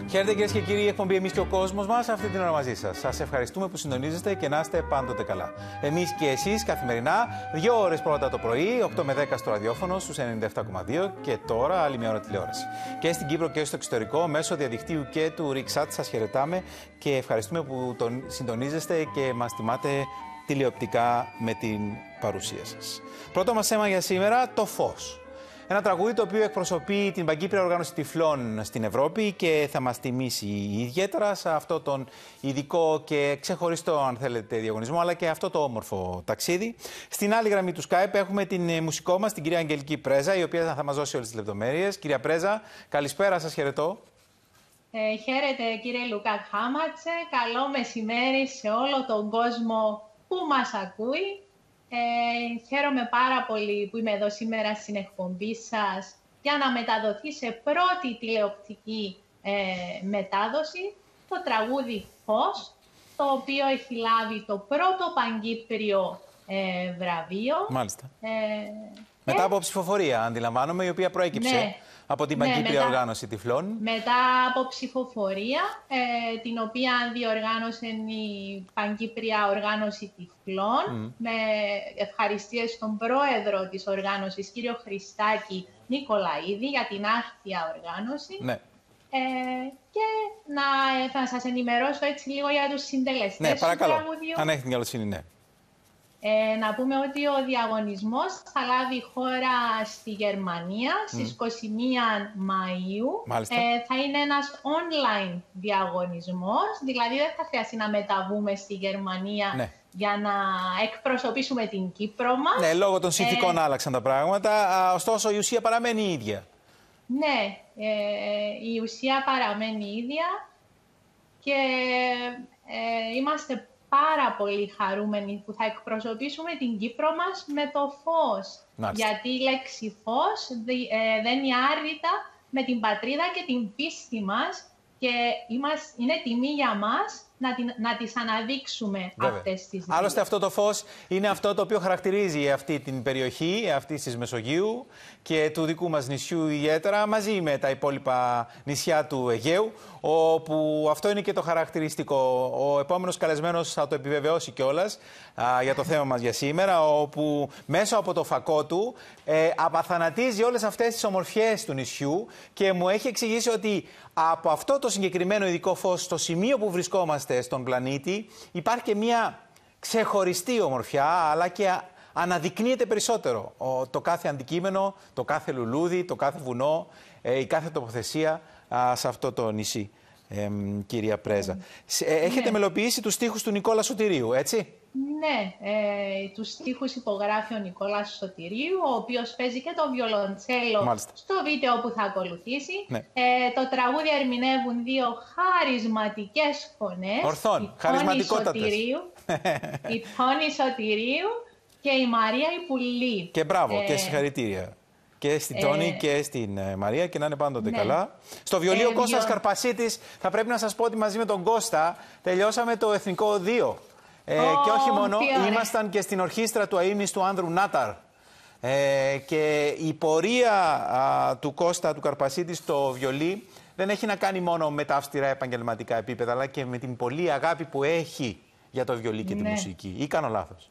Χαίρετε κυρίες και κύριοι, η εκπομπή «Εμείς και ο κόσμος μας» αυτή την ώρα μαζί σας. Σας ευχαριστούμε που συντονίζεστε και να είστε πάντοτε καλά. Εμείς και εσείς καθημερινά, 2 ώρες πρώτα το πρωί, 8 με 10 στο ραδιόφωνο, στους 97,2 και τώρα άλλη μια ώρα τηλεόραση. Και στην Κύπρο και στο εξωτερικό, μέσω διαδικτύου και του Ριξάτ, σας χαιρετάμε και ευχαριστούμε που τον συντονίζεστε και μας τιμάτε τηλεοπτικά με την παρουσία σας. Πρώτο μας θέμα για σήμερα, το φως. Ένα τραγούδι το οποίο εκπροσωπεί την Παγκύπρια Οργάνωση Τυφλών στην Ευρώπη και θα μας τιμήσει ιδιαίτερα σε αυτό τον ειδικό και ξεχωριστό, αν θέλετε, διαγωνισμό, αλλά και αυτό το όμορφο ταξίδι. Στην άλλη γραμμή του Skype έχουμε την μουσικό μας, την κυρία Αγγελική Πρέζα, η οποία θα μας δώσει όλες τις λεπτομέρειες. Κυρία Πρέζα, καλησπέρα, σας χαιρετώ. Χαίρετε κύριε Λουκά Χάματσε, καλό μεσημέρι σε όλο τον κόσμο που μας ακούει. Χαίρομαι πάρα πολύ που είμαι εδώ σήμερα στην εκπομπή σας για να μεταδοθεί σε πρώτη τηλεοπτική μετάδοση το τραγούδι «Φως», το οποίο έχει λάβει το πρώτο Παγκύπριο βραβείο. Μάλιστα. Μετά από ψηφοφορία, αντιλαμβάνομαι, η οποία προέκυψε. Ναι. Από την Παγκύπρια Οργάνωση Τυφλών. Μετά από ψηφοφορία, την οποία διοργάνωσε η Παγκύπρια Οργάνωση Τυφλών, με ευχαριστίες στον πρόεδρο της οργάνωσης, κύριο Χριστάκη Νικολαίδη, για την άρτια οργάνωση. Ναι. Και θα σας ενημερώσω έτσι λίγο για τους συντελεστές του τραγουδιού. Αν έχετε την καλοσύνη, ναι. Να πούμε ότι ο διαγωνισμός θα λάβει χώρα στη Γερμανία στις 21 Μαΐου. Θα είναι ένας online διαγωνισμός, δηλαδή δεν θα χρειαστεί να μεταβούμε στη Γερμανία για να εκπροσωπήσουμε την Κύπρο μας. Ναι, λόγω των συνθηκών άλλαξαν τα πράγματα, ωστόσο η ουσία παραμένει η ίδια. Ναι, η ουσία παραμένει η ίδια και είμαστε πάρα πολύ χαρούμενοι που θα εκπροσωπήσουμε την Κύπρο μας με το φως. Μάλιστα. Γιατί η λέξη φως δένει άρρητα με την πατρίδα και την πίστη μας και είναι τιμή για μας να τις αναδείξουμε. Βέβαια. Αυτές τις δύο. Άλλωστε αυτό το φως είναι αυτό το οποίο χαρακτηρίζει αυτή την περιοχή, αυτή της Μεσογείου και του δικού μας νησιού ιδιαίτερα, μαζί με τα υπόλοιπα νησιά του Αιγαίου, όπου αυτό είναι και το χαρακτηριστικό. Ο επόμενος καλεσμένος θα το επιβεβαιώσει κιόλας για το θέμα μας για σήμερα, όπου μέσω από το φακό του απαθανατίζει όλες αυτές τις ομορφιές του νησιού και μου έχει εξηγήσει ότι από αυτό το συγκεκριμένο ειδικό φως, στο σημείο που βρισκόμαστε στον πλανήτη, υπάρχει και μια ξεχωριστή ομορφιά, αλλά και αναδεικνύεται περισσότερο το κάθε αντικείμενο, το κάθε λουλούδι, το κάθε βουνό, η κάθε τοποθεσία σε αυτό το νησί, κυρία Πρέζα. Έχετε μελοποιήσει τους στίχους του Νικόλα Σωτηρίου, έτσι? Ναι, τους στίχους υπογράφει ο Νικόλας Σωτηρίου, ο οποίος παίζει και το βιολοντσέλο στο βίντεο που θα ακολουθήσει. Ναι. Το τραγούδι ερμηνεύουν 2 χαρισματικές φωνές. Ορθών, χαρισματικότατες. Η Τόνη Σωτηρίου και η Μαρία Υπουλή. Και μπράβο, και συγχαρητήρια. Και στην Τόνη και στην Μαρία και να είναι πάντοτε καλά. Στο βιολί ο Κώστας Καρπασίτης, θα πρέπει να σας πω ότι μαζί με τον Κώστα τελειώσαμε το Εθνικό 2. Και όχι μόνο, ήμασταν και στην ορχήστρα του αείμνηστου Άνδρου Νάταρ. Και η πορεία του Κώστα του Καρπασίτη στο βιολί δεν έχει να κάνει μόνο με τα αυστηρά επαγγελματικά επίπεδα, αλλά και με την πολλή αγάπη που έχει για το βιολί και τη μουσική. Ή κάνω λάθος?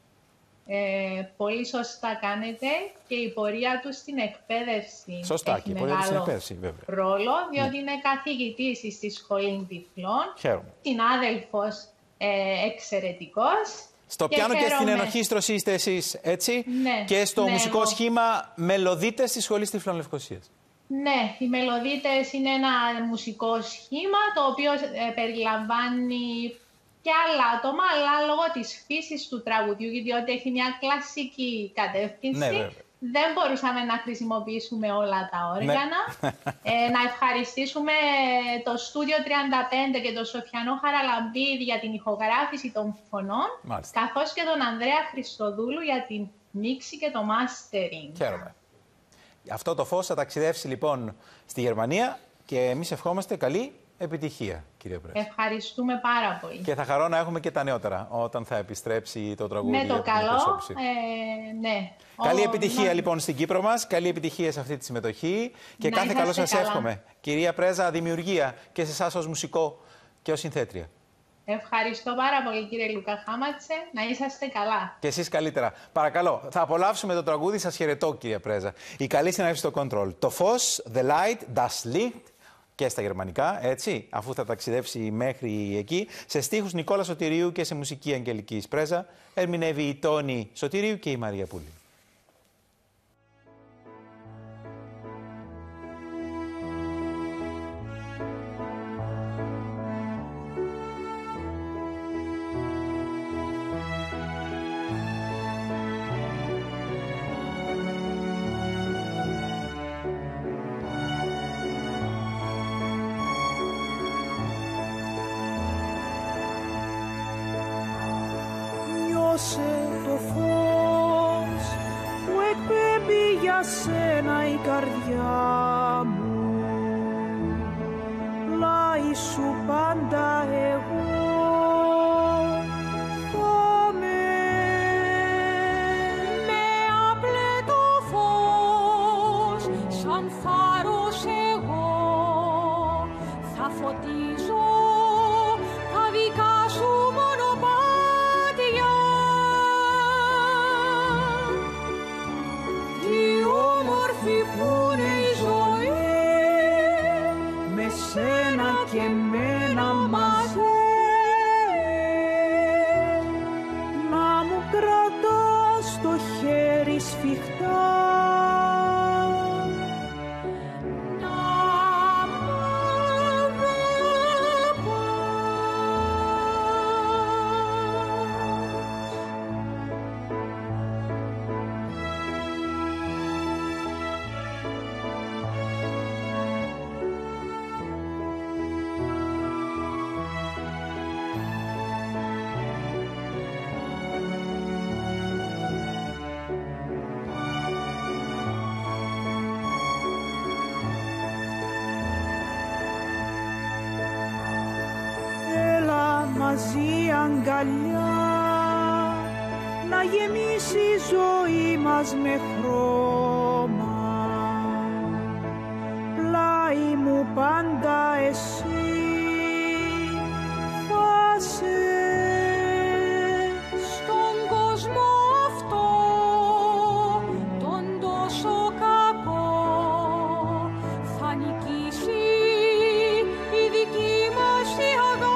Πολύ σωστά κάνετε, και η πορεία του στην εκπαίδευση έχει μεγάλο ρόλο, διότι είναι καθηγητής στη Σχολή Τυφλών, συνάδελφος εξαιρετικός. Στο πιάνο και στην ενορχήστρωση είστε εσείς, έτσι, και στο μουσικό σχήμα Μελωδίτες της Σχολής Τυφλών Λευκωσίας. Ναι, οι Μελωδίτες είναι ένα μουσικό σχήμα, το οποίο περιλαμβάνει και άλλα άτομα, αλλά λόγω της φύσης του τραγουδιού, διότι έχει μια κλασική κατεύθυνση, δεν μπορούσαμε να χρησιμοποιήσουμε όλα τα όργανα. Να ευχαριστήσουμε το Στούντιο 35 και τον Σοφιανό Χαραλαμπίδη για την ηχογράφηση των φωνών, καθώς και τον Ανδρέα Χριστοδούλου για την μίξη και το mastering. Χαίρομαι. Αυτό το φως θα ταξιδεύσει λοιπόν στη Γερμανία και εμείς ευχόμαστε καλή επιτυχία, κυρία Πρέζα. Ευχαριστούμε πάρα πολύ. Και θα χαρώ να έχουμε και τα νεότερα όταν θα επιστρέψει το τραγούδι. Με το καλό, ναι. Καλή επιτυχία λοιπόν στην Κύπρο μας, καλή επιτυχία σε αυτή τη συμμετοχή και κάθε καλό σας εύχομαι. Κυρία Πρέζα, δημιουργία και σε εσάς ως μουσικό και ως συνθέτρια. Ευχαριστώ πάρα πολύ, κύριε Λουκά Χάματσε. Να είσαστε καλά. Και εσείς καλύτερα. Παρακαλώ, θα απολαύσουμε το τραγούδι. Σας χαιρετώ, κυρία Πρέζα. Η καλή συνάδελφη στο Control. Το φως, the light, das Licht. Και στα γερμανικά, έτσι, αφού θα ταξιδέψει μέχρι εκεί, σε στίχους Νικόλα Σωτηρίου και σε μουσική Αγγελικής Πρέζα, ερμηνεύει η Τόνη Σωτηρίου και η Μαρία Πούλη. Το φως που εκπέμπει για σένα η καρδιά μου, πλάι σου πάντα εγώ θα με άπλε το φως σαν φάρος εγώ θα φωτίζω τα δικά σου μονοπάτια. Σένα και μένα μαζί να μου κρατάς το χέρι σφιχτά. Μαζί αγκαλιά να γεμίσει η ζωή μας με χρώμα, πλάι μου πάντα εσύ θα σε στον κόσμο αυτό τον τόσο κακό θα νικήσει η δική μας η αγάπη.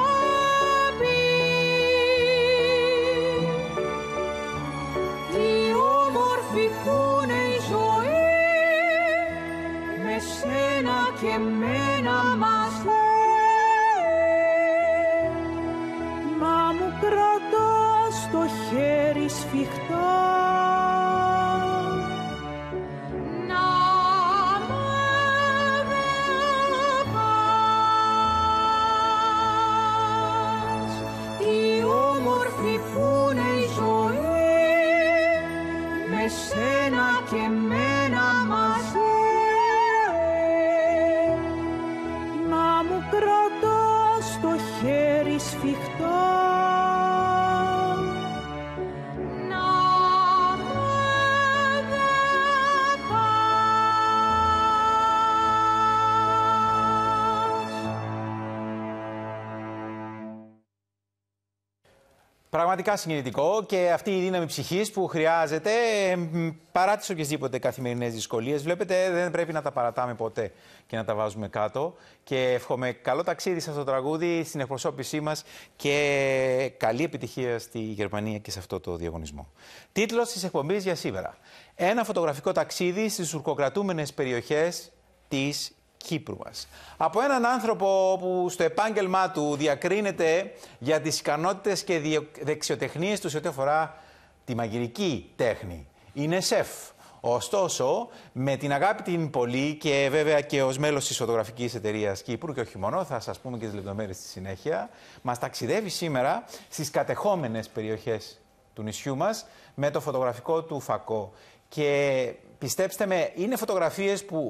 Σένα και μένα μαζί να μου κρατάς το χέρι σφιχτά. Να μ' αγαπάς, τι όμορφη που είναι η ζωή με σένα και μένα μαζί. Κρατάς το χέρι σφιχτά. Να μ' Πραγματικά συγκινητικό και αυτή η δύναμη ψυχής που χρειάζεται παρά τις οποιασδήποτε καθημερινές δυσκολίες. Βλέπετε, δεν πρέπει να τα παρατάμε ποτέ και να τα βάζουμε κάτω. Και εύχομαι καλό ταξίδι σε αυτό το τραγούδι, στην εκπροσώπησή μας και καλή επιτυχία στη Γερμανία και σε αυτό το διαγωνισμό. Τίτλος της εκπομπής για σήμερα. Ένα φωτογραφικό ταξίδι στις ουρκοκρατούμενες περιοχές της Κύπρου μας. Από έναν άνθρωπο που στο επάγγελμά του διακρίνεται για τις ικανότητες και δεξιοτεχνίες του σε ό,τι αφορά τη μαγειρική τέχνη. Είναι σεφ. Ωστόσο, με την αγάπη την πολύ και βέβαια και ως μέλος της φωτογραφικής εταιρείας Κύπρου και όχι μόνο, θα σας πούμε και τις λεπτομέρειες στη συνέχεια, μας ταξιδεύει σήμερα στις κατεχόμενες περιοχές του νησιού μας με το φωτογραφικό του φακό. Και πιστέψτε με, είναι φωτογραφίες που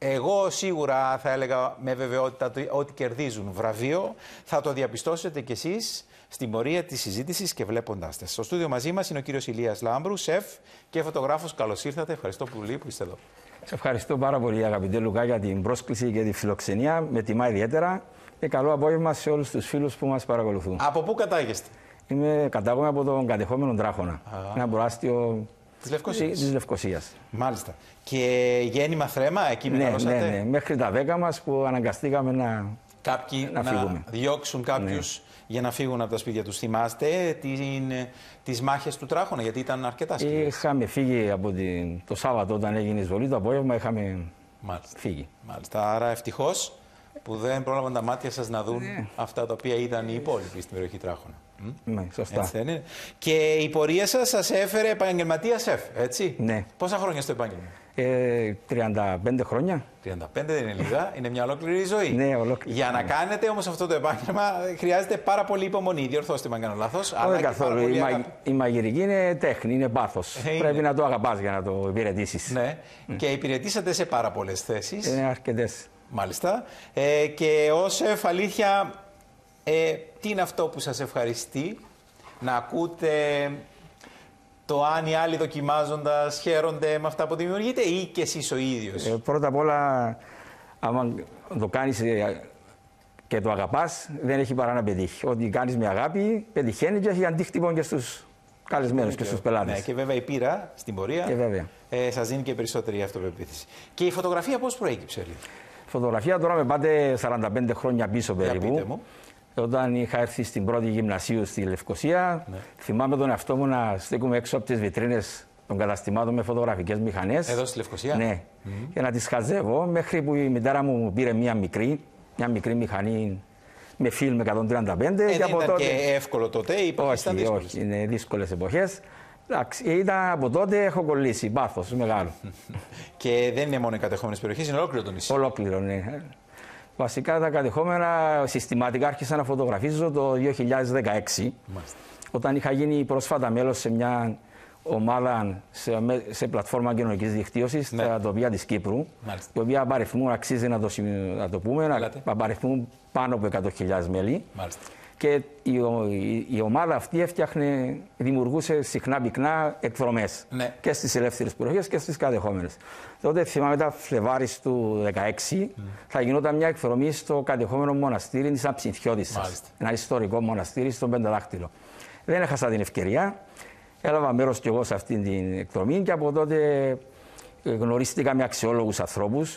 Εγώ σίγουρα θα έλεγα με βεβαιότητα ότι κερδίζουν βραβείο. Θα το διαπιστώσετε κι εσείς στην πορεία της συζήτησης και βλέποντάς τες. Στο στούντιο μαζί μας είναι ο κύριος Ηλίας Λάμπρου, σεφ και φωτογράφος. Καλώς ήρθατε. Ευχαριστώ πολύ που είστε εδώ. Σε ευχαριστώ πάρα πολύ, αγαπητέ Λουκά, για την πρόσκληση και τη φιλοξενία. Με τιμά ιδιαίτερα και καλό απόγευμα σε όλους τους φίλους που μας παρακολουθούν. Από πού κατάγεστε? Κατάγομαι από τον κατεχόμενο Τράχωνα, ένα προάστιο της Λευκωσίας. Μάλιστα. Και γέννημα Θρέμα, εκεί μεγαλώσατε? Ναι. Μέχρι τα 10 μας που αναγκαστήκαμε να φύγουμε. Διώξουν κάποιους για να φύγουν από τα σπίτια τους. Θυμάστε τις μάχες του Τράχωνα, γιατί ήταν αρκετά σκληρές? Είχαμε φύγει από το Σάββατο όταν έγινε η εισβολή, το απόγευμα είχαμε φύγει. Μάλιστα. Άρα ευτυχώς που δεν πρόλαβαν τα μάτια σας να δουν αυτά τα οποία είδαν οι υπόλοιποι στην περιοχή Τράχωνα. Ναι, σωστά. Έτσι δεν είναι? Και η πορεία σας έφερε επαγγελματία σεφ, έτσι? Ναι. Πόσα χρόνια στο επάγγελμα? 35 χρόνια. 35 δεν είναι λίγα, είναι μια ολόκληρη ζωή. Ναι, ολόκληρη. Για να κάνετε όμως αυτό το επάγγελμα χρειάζεται πάρα πολύ υπομονή. Διορθώστε με αν κάνω λάθος. Όχι καθόλου. Η μαγειρική είναι τέχνη, είναι πάθος. Πρέπει να το αγαπάς για να το υπηρετήσεις. Ναι. Και υπηρετήσατε σε πάρα πολλές θέσεις. Είναι αρκετές. Μάλιστα. Και ως σεφ, αλήθεια, τι είναι αυτό που σας ευχαριστεί να ακούτε το αν οι άλλοι δοκιμάζοντας χαίρονται με αυτά που δημιουργείτε ή και εσείς ο ίδιος? Πρώτα απ' όλα, άμα το κάνεις και το αγαπάς, δεν έχει παρά να πετύχει. Ό,τι κάνεις με αγάπη, πετυχαίνει και έχει αντίκτυπο και στους καλεσμένους και στους πελάτες. Ναι, και βέβαια η πείρα στην πορεία σας δίνει και περισσότερη αυτοπεποίθηση. Και η φωτογραφία πώς προέκυψε? Η φωτογραφία τώρα με πάτε 45 χρόνια πίσω περίπου. Όταν είχα έρθει στην πρώτη γυμνασίου στη Λευκωσία, θυμάμαι τον εαυτό μου να στέκουμε έξω από τις βιτρίνες των καταστημάτων με φωτογραφικές μηχανές. Εδώ στη Λευκωσία? Ναι. Και να τις χαζεύω μέχρι που η μητέρα μου πήρε μια μικρή μηχανή με φιλμ 135. Και από τότε... και εύκολο τότε, οι εποχές ήταν δύσκολες? Όχι, είναι δύσκολες εποχές. Ήταν από τότε έχω κολλήσει, πάθος μεγάλο. Και δεν είναι μόνο οι κατεχόμενες περιοχές, είναι ολόκληρο το νησί? Ολόκληρο, ναι. Βασικά τα κατεχόμενα συστηματικά άρχισα να φωτογραφίζω το 2016. Όταν είχα γίνει πρόσφατα μέλος σε μια ομάδα σε πλατφόρμα κοινωνικής δικτύωσης, τα τοπία της Κύπρου, η οποία απαριθμούν, αξίζει να το πούμε, απαριθμούν πάνω από 100.000 μέλη. Και η ομάδα αυτή δημιουργούσε συχνά πυκνά εκδρομές και στις ελεύθερες περιοχές και στις κατεχόμενες. Τότε θυμάμαι τα Φλεβάρης του 2016 θα γινόταν μια εκδρομή στο κατεχόμενο μοναστήρι της Αψινθιώτισσας. Ένα ιστορικό μοναστήρι στον Πενταδάκτυλο. Δεν έχασα την ευκαιρία. Έλαβα μέρος κι εγώ σε αυτή την εκδρομή και από τότε γνωρίστηκα με αξιόλογους ανθρώπους.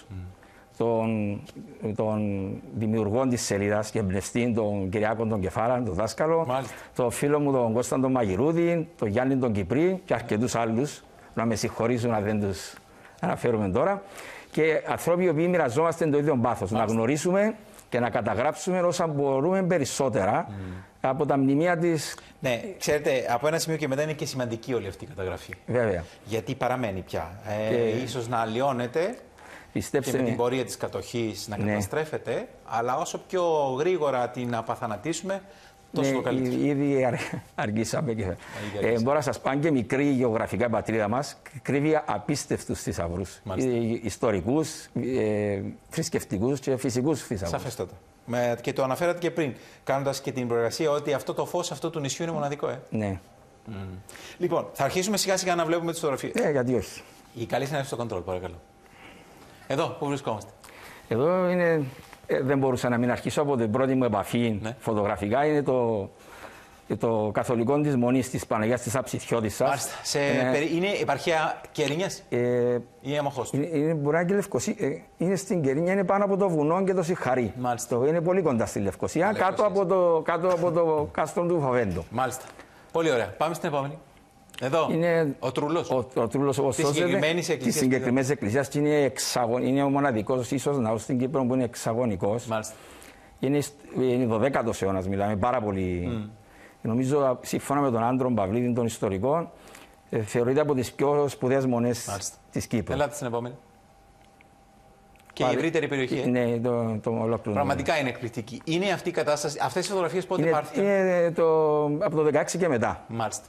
Των δημιουργών της σελίδας και εμπνευστή, τον Κυριάκο τον Κεφάλα, τον δάσκαλο, τον φίλο μου τον Κώστα τον Μαγειρούδη, τον Γιάννη τον Κυπρή και αρκετούς άλλους, να με συγχωρήσουν αν δεν τους αναφέρουμε τώρα. Και ανθρώποι οι οποίοι μοιραζόμαστε το ίδιο πάθος, να γνωρίσουμε και να καταγράψουμε όσα μπορούμε περισσότερα από τα μνημεία της. Ναι, ξέρετε, από ένα σημείο και μετά είναι και σημαντική όλη αυτή η καταγραφή. Βέβαια. Γιατί παραμένει πια. Ίσως να αλλοιώνεται. Και με την πορεία της κατοχής να καταστρέφεται, αλλά όσο πιο γρήγορα την απαθανατήσουμε, τόσο το καλύτερο. Ήδη αργήσαμε. Μπορώ να σας πω, αν και μικρή γεωγραφικά η πατρίδα μας, κρύβει απίστευτους θησαυρούς. Ιστορικούς, θρησκευτικούς και φυσικούς θησαυρούς. Σαφέστατα. Και το αναφέρατε και πριν, κάνοντας και την προεργασία, ότι αυτό το φως αυτού του νησιού είναι μοναδικό. Ναι. Λοιπόν, θα αρχίσουμε σιγά σιγά να βλέπουμε τις φωτογραφίες. Ναι, γιατί όχι. Η καλή συνέντευξη στο control, παρακαλώ. Εδώ, πού βρισκόμαστε? Εδώ είναι, δεν μπορούσα να μην αρχίσω από την πρώτη μου επαφή φωτογραφικά. Είναι το καθολικό της Μονής της Παναγιάς της Αψινθιώτισσας. Μάλιστα. Είναι επαρχία Κερίνιας ή Αμοχώς? Μπορεί να είναι Λευκωσία. Είναι στην Κερίνια, είναι πάνω από το βουνό και το Σιχαρί. Είναι πολύ κοντά στη Λευκωσία, κάτω από το κάστρο του Φαβέντο. Μάλιστα. Πολύ ωραία. Πάμε στην επόμενη. Εδώ, είναι ο Τρούλος. Ο Τρούλος όπως σώζεται της συγκεκριμένης εκκλησίας και είναι ο μοναδικός ίσως ναός στην Κύπρο που είναι εξαγωνικός. Μάλιστα. Είναι 12ος αιώνας, μιλάμε πάρα πολύ. Νομίζω, σύμφωνα με τον Άντρο Παυλίδη, τον ιστορικό, θεωρείται από τις πιο σπουδαίες μονές της Κύπρου. Ελάτε στην επόμενη. Και η ευρύτερη περιοχή. Ναι, το ολόκληρο. Πραγματικά είναι εκπληκτική. Είναι αυτή η κατάσταση. Αυτές οι φωτογραφίες πότε πάρθηκαν? Είναι από το 16 και μετά. Μάλιστα.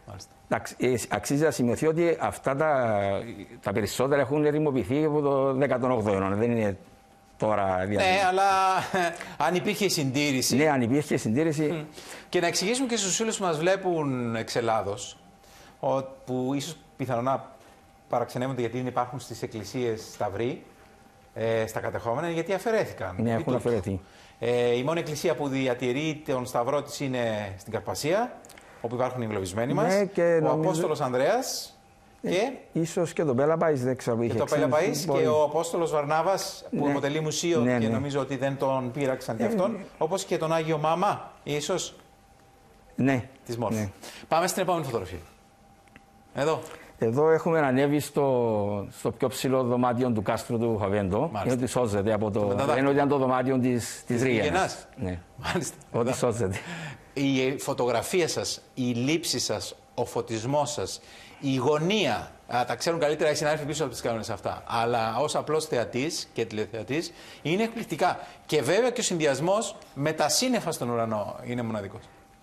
Αξίζει να σημειωθεί ότι αυτά τα περισσότερα έχουν ερημοποιηθεί από το 18ο αιώνα. Δεν είναι τώρα. Ναι, αλλά αν υπήρχε συντήρηση. Ναι, αν υπήρχε συντήρηση. Και να εξηγήσουμε και στους φίλους που μας βλέπουν εξ Ελλάδος, που ίσως πιθανόν να παραξενεύονται γιατί δεν υπάρχουν στις εκκλησίες σταυροί, στα κατεχόμενα, γιατί αφαιρέθηκαν. Ναι, έχουν αφαιρεθεί. Η μόνη εκκλησία που διατηρεί τον σταυρό της είναι στην Καρπασία, όπου υπάρχουν οι εγκλωβισμένοι μας. Ναι, και ο Απόστολος Ανδρέας. Και ίσως και το Πέλαπαΐς, δεν ξέρω. Και το Πέλαπαΐς και ο Απόστολος Βαρνάβας, που αποτελεί μουσείο και νομίζω ότι δεν τον πείραξαν και αυτόν. Όπως και τον Άγιο Μάμα, ίσως. Ναι. Της Μόρφου. Ναι. Πάμε στην επόμενη φωτογραφία. Εδώ. Εδώ έχουμε ανέβει στο πιο ψηλό δωμάτιο του κάστρου του Χαβέντο. Είναι ότι σώζεται από το. Είναι ότι ήταν το δωμάτιο της Ρήγενας. Ναι. Μάλιστα. Ότι σώζεται. Η φωτογραφία σας, η λήψη σας, ο φωτισμός σας, η γωνία. Τα ξέρουν καλύτερα οι συνάδελφοι πίσω από τις κανόνες αυτά. Αλλά ως απλός θεατής και τηλεθεατής είναι εκπληκτικά. Και βέβαια και ο συνδυασμός με τα σύννεφα στον ουρανό είναι μοναδικός.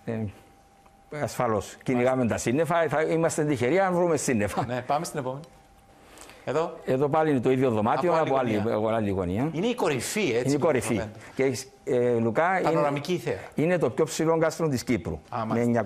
Ασφαλώς. Κυνηγάμε τα σύννεφα. Θα είμαστε τυχεροί αν βρούμε σύννεφα. Ναι, πάμε στην επόμενη. Εδώ. Εδώ πάλι είναι το ίδιο δωμάτιο από άλλη γωνία. Είναι η κορυφή, έτσι. Είναι η κορυφή. Και Λουκά, πανοραμική θέα. Είναι το πιο ψηλό κάστρο της Κύπρου. Με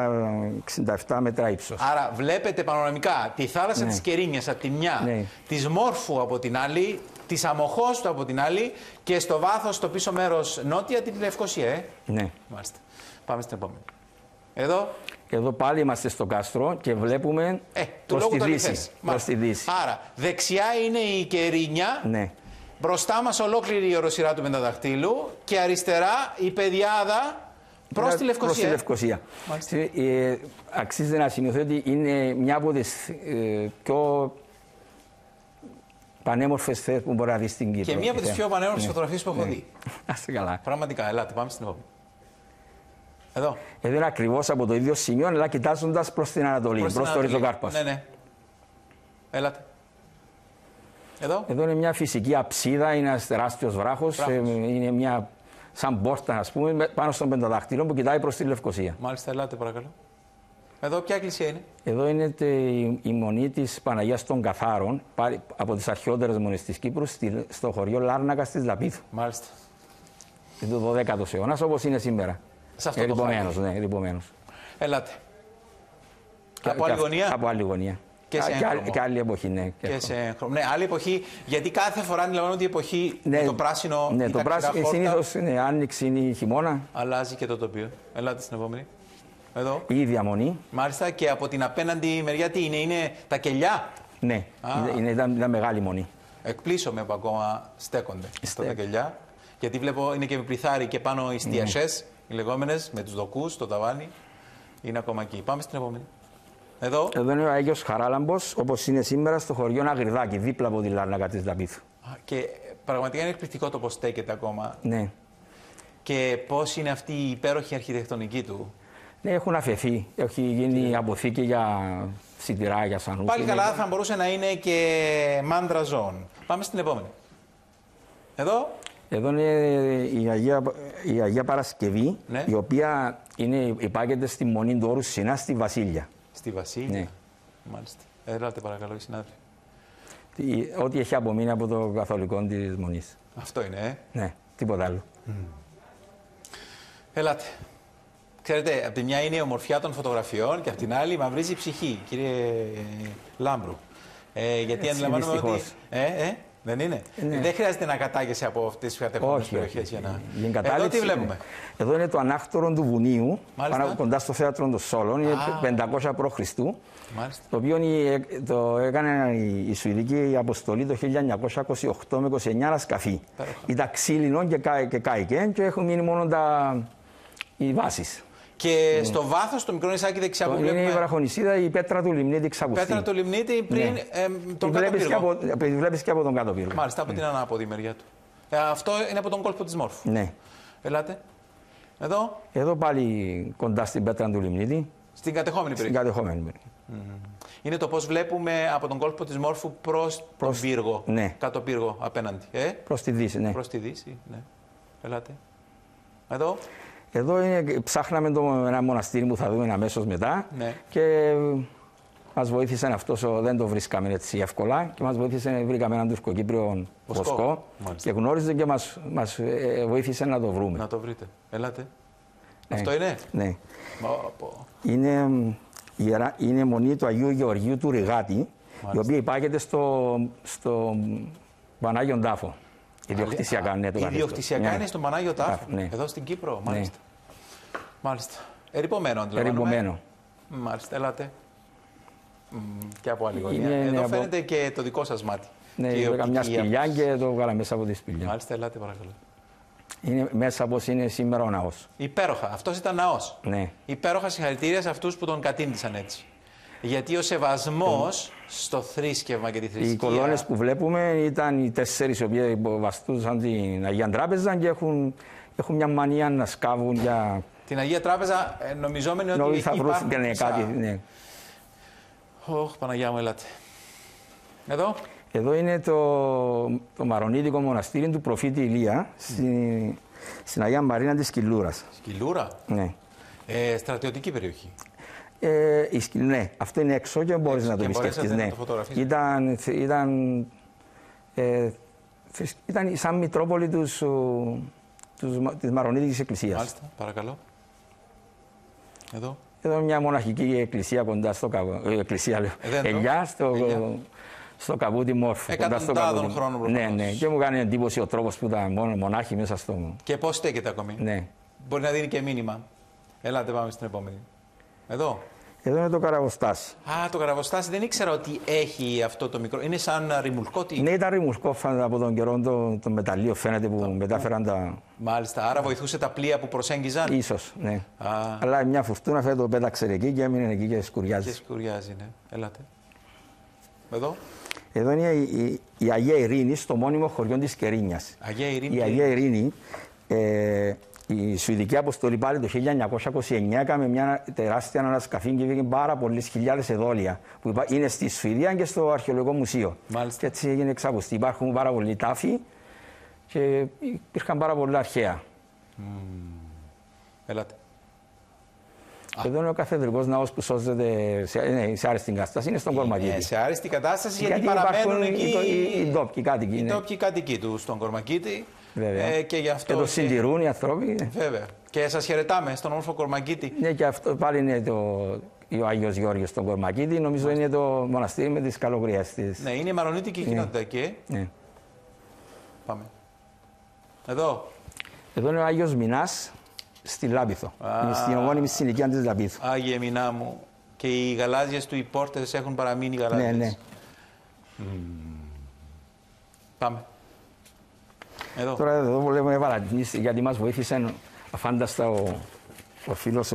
967 μέτρα ύψος. Άρα βλέπετε πανοραμικά τη θάλασσα της Κερίνιας από τη μια, της Μόρφου από την άλλη, της Αμοχώστου από την άλλη και στο βάθος, στο πίσω μέρος νότια, την Λευκοσία. Ναι. Μάλιστα. Πάμε στην επόμενη. Εδώ. Εδώ πάλι είμαστε στο κάστρο και βλέπουμε προς τη δύση. Άρα, δεξιά είναι η Κερίνια, μπροστά μας ολόκληρη η οροσειρά του Πενταδαχτύλου και αριστερά η Πεδιάδα προς τη Λευκοσία. Προς τη Λευκοσία. Αξίζει να σημειωθεί ότι είναι μια από τις πιο πανέμορφες θέσεις που μπορεί να δει στην Κύπρο. Και μια από τις πιο πανέμορφες φωτογραφίες που έχω δει. Άστε καλά. Πραγματικά, ελάτε, πάμε στην επόμενη. Εδώ. Εδώ είναι ακριβώς από το ίδιο σημείο, αλλά κοιτάζοντας προς την Ανατολή, προς το Ριζοκάρπας. Ναι. Ελάτε. Εδώ. Εδώ είναι μια φυσική αψίδα, είναι ένας τεράστιος βράχος. Είναι μια σαν πόρτα, ας πούμε, πάνω στον Πενταδάχτυλο που κοιτάει προς τη Λευκοσία. Μάλιστα, ελάτε παρακαλώ. Εδώ ποια εκκλησία είναι? Εδώ είναι η μονή της Παναγίας των Καθάρων, από τις αρχαιότερες μονές της Κύπρου, στο χωριό Λάρνακας της Λαπίθου. Μάλιστα. Είναι το 12ο αιώνας, όπως είναι σήμερα. Σε αυτό το χάρτη. Ερειπωμένος. Ελάτε. Από άλλη γωνία. Από άλλη γωνία. Και άλλη εποχή, ναι. Ναι, άλλη εποχή, γιατί κάθε φορά αντιλαμβάνονται η εποχή με το πράσινο. Ναι, το πράσινο συνήθως είναι άνοιξη ή χειμώνα. Αλλάζει και το τοπίο. Ελάτε στην επόμενη. Εδώ. Η ίδια μονή. Μάλιστα, και από την απέναντι μεριά τι είναι τα κελιά. Ναι, ήταν μεγάλη μονή. Εκπλήσωμαι που ακόμα στέκονται αυτά τα κελιά. Γιατί βλέπω είναι και με πληθάρι και πάνω οι στιασές, οι λεγόμενες, με τους δοκούς, το ταβάνι. Είναι ακόμα εκεί. Πάμε στην επόμενη. Εδώ. Εδώ είναι ο Άγιος Χαράλαμπος, όπως είναι σήμερα στο χωριό Αγριδάκη, δίπλα από τη Λάρνακα της Λαπίθου. Και πραγματικά είναι εκπληκτικό το πώς στέκεται ακόμα. Ναι. Και πώς είναι αυτή η υπέροχη αρχιτεκτονική του. Ναι, έχουν αφαιθεί. Έχει γίνει αποθήκη για σιτηρά, για σανούς. Πάλι καλά, θα μπορούσε να είναι και μάντρα ζώων. Πάμε στην επόμενη. Εδώ. Εδώ είναι η Αγία Παρασκευή, η οποία υπάγεται στη μονή του όρου Σινά στη Βασίλεια. Στη Βασίλεια. Ναι. Μάλιστα. Ελάτε παρακαλώ, οι συνάδελφοι. Ό,τι έχει απομείνει από το καθολικό της μονής. Αυτό είναι, Ναι, τίποτα άλλο. Ελάτε. Ξέρετε, από τη μια είναι η ομορφιά των φωτογραφιών και από την άλλη μαυρίζει η ψυχή, κύριε Λάμπρου. Γιατί αντιλαμβάνομαι ότι. Δεν είναι. Ναι. Δεν χρειάζεται να κατάγεσαι από αυτές τις κατεχόμενες περιοχές για να. Εδώ τι βλέπουμε? Εδώ είναι το ανάκτορο του Βουνίου, πάνω κοντά στο θέατρο των Σόλων, είναι 500 π.Χ. Το οποίο το έκανε η Σουηδική αποστολή το 1928 με 29 ένα σκαφί. Ήταν ξύλινο και κάηκε και έχουν μείνει μόνο οι βάσεις. Και στο βάθος, το μικρό νησάκι δεξιά που βλέπουμε. Είναι η βραχονησίδα, η πέτρα του λιμνίτη ξακουστή. Πέτρα του λιμνίτη πριν τον κάτω πύργο. Τη βλέπεις και από τον κάτω πύργο. Μάλιστα, από την ανάποδη μεριά του. Αυτό είναι από τον κόλπο της Μόρφου. Ναι. Ελάτε. Εδώ. Εδώ πάλι κοντά στην πέτρα του λιμνίτη. Στην κατεχόμενη περιοχή. Στην κατεχόμενη περιοχή. Είναι το πώς βλέπουμε από τον κόλπο της Μόρφου προς τον πύργο. Ναι. Κάτω πύργο απέναντι. Προς τη δύση, ναι. Προς τη δύση, ναι. Ελάτε. Εδώ. Εδώ ψάχναμε ένα μοναστήρι που θα δούμε αμέσως μετά. Ναι. Και μας βοήθησε αυτός, δεν το βρίσκαμε έτσι εύκολα. Και μας βοήθησε, βρήκαμε έναν Τουρκοκύπριο βοσκό. Και γνώριζε και μας βοήθησε να το βρούμε. Να το βρείτε. Ελάτε. Ναι. Αυτό είναι. Ναι. Είναι μονή του Αγίου Γεωργίου του Ριγάτη, η οποία υπάγεται στο Πανάγιον Τάφο. Ιδιοκτησιακά, ναι, το ιδιοκτησιακά είναι στον Πανάγιο Τάφο. Ναι. Εδώ στην Κύπρο, μάλιστα. Μάλιστα. Ερειπωμένο, Ερειπωμένο. Μάλιστα, ελάτε. Και από άλλη γωνία. Εδώ φαίνεται και το δικό σας μάτι. Ναι, είχα μια σπηλιά και το βγάλα μέσα από τη σπηλιά. Μάλιστα, ελάτε παρακαλώ. Είναι μέσα όπως είναι σήμερα ο ναός. Υπέροχα. Αυτός ήταν ναός. Ναι. Υπέροχα συγχαρητήρια σε αυτούς που τον κατήντησαν έτσι. Γιατί ο σεβασμός στο θρήσκευμα και τη θρησκεία. Οι κολόνες που βλέπουμε ήταν οι 4 οι οποίοι βαστούσαν την Αγία Τράπεζα και έχουν μια μανία να σκάβουν για. Την Αγία Τράπεζα νομιζόμενοι ότι θα βρουν κάτι. Ναι. Παναγιά μου, ελάτε. Εδώ. Εδώ είναι το Μαρονίτικο μοναστήρι του προφήτη Ηλία στην Αγία Μαρίνα της Σκυλούρας. Σκυλούρα. Ναι. Στρατιωτική περιοχή. Ναι, αυτό είναι έξω και μπορείς να το επισκεφτείς. Ναι. Ήταν σαν Μητρόπολη της Μαρονίτικης Εκκλησίας. Μάλιστα, παρακαλώ. Εδώ. Εδώ μια μοναχική εκκλησία κοντά στο Ελιά, στο Καβούτι Μόρφου. Εκατοντάδων χρόνων προφανώς. Ναι, και μου κάνει εντύπωση ο τρόπος που ήταν μόνο μονάχοι μέσα στο. Και πώς στέκεται ακόμη. Ναι. Μπορεί να δίνει και μήνυμα. Ελάτε, πάμε στην επόμενη. Εδώ. Εδώ είναι το καραβοστάσι. Α, το καραβοστάσι δεν ήξερα ότι έχει αυτό το μικρό. Είναι σαν ρημουλκό. Ναι, ήταν ρημουλκό από τον καιρό το μεταλλείο φαίνεται που μετάφεραν τα. Μάλιστα, άρα βοηθούσε τα πλοία που προσέγγιζαν. Ίσως, ναι. Αλλά μια φουρτούνα φαίνεται το πέταξε εκεί και έμεινε εκεί και σκουριάζει. Και σκουριάζει, ναι. Ελάτε. Εδώ. Εδώ είναι η Αγία Ειρήνη στο μόνιμο χωριό της Κερίνιας. Αγία Ειρήνη. Η Αγία Ειρήνη, η Σουηδική Αποστολή πάλι το 1929 έκαμε μια τεράστια ανασκαφή και βγήκε πάρα πολλές χιλιάδες εδόλια που είναι στη Σουηδία και στο Αρχαιολογικό Μουσείο. Μάλιστα. Και έτσι έγινε εξακουστή. Υπάρχουν πάρα πολλοί τάφοι και υπήρχαν πάρα πολλά αρχαία. Ελάτε. Εδώ είναι ο καθεδρικός ναός που σώζεται σε άριστη κατάσταση. Είναι στον Κορμακίτη. Σε άριστη κατάσταση γιατί παραμένουν εκεί οι ντόπιοι κάτοικοι. Οι ντόπιοι κάτοικοι του στον Κορμακίτη. Και γι' αυτό. Και το συντηρούν οι άνθρωποι. Βέβαια. Και σας χαιρετάμε στον όμορφο Κορμακίτη. Ναι, και αυτό πάλι είναι ο Άγιος Γεώργιος στον Κορμακίτη. Νομίζω είναι το μοναστήρι με τις καλογριές της. Ναι, είναι η Μαρονίτικη κοινότητα εκεί. Ναι. Πάμε. Εδώ. Εδώ είναι ο Άγιος Μινάς στη Λάμπηθο. Στην ομώνυμη συνοικία της Λαμπήθου. Άγιε Μινά μου. Και οι γαλάζιες του οι πόρτες έχουν παραμείνει γαλάζιες. Ναι, ναι. Πάμε. Εδώ. Τώρα εδώ βλέπουμε παρατηρήσεις γιατί μας βοήθησε αφάνταστα ο φίλος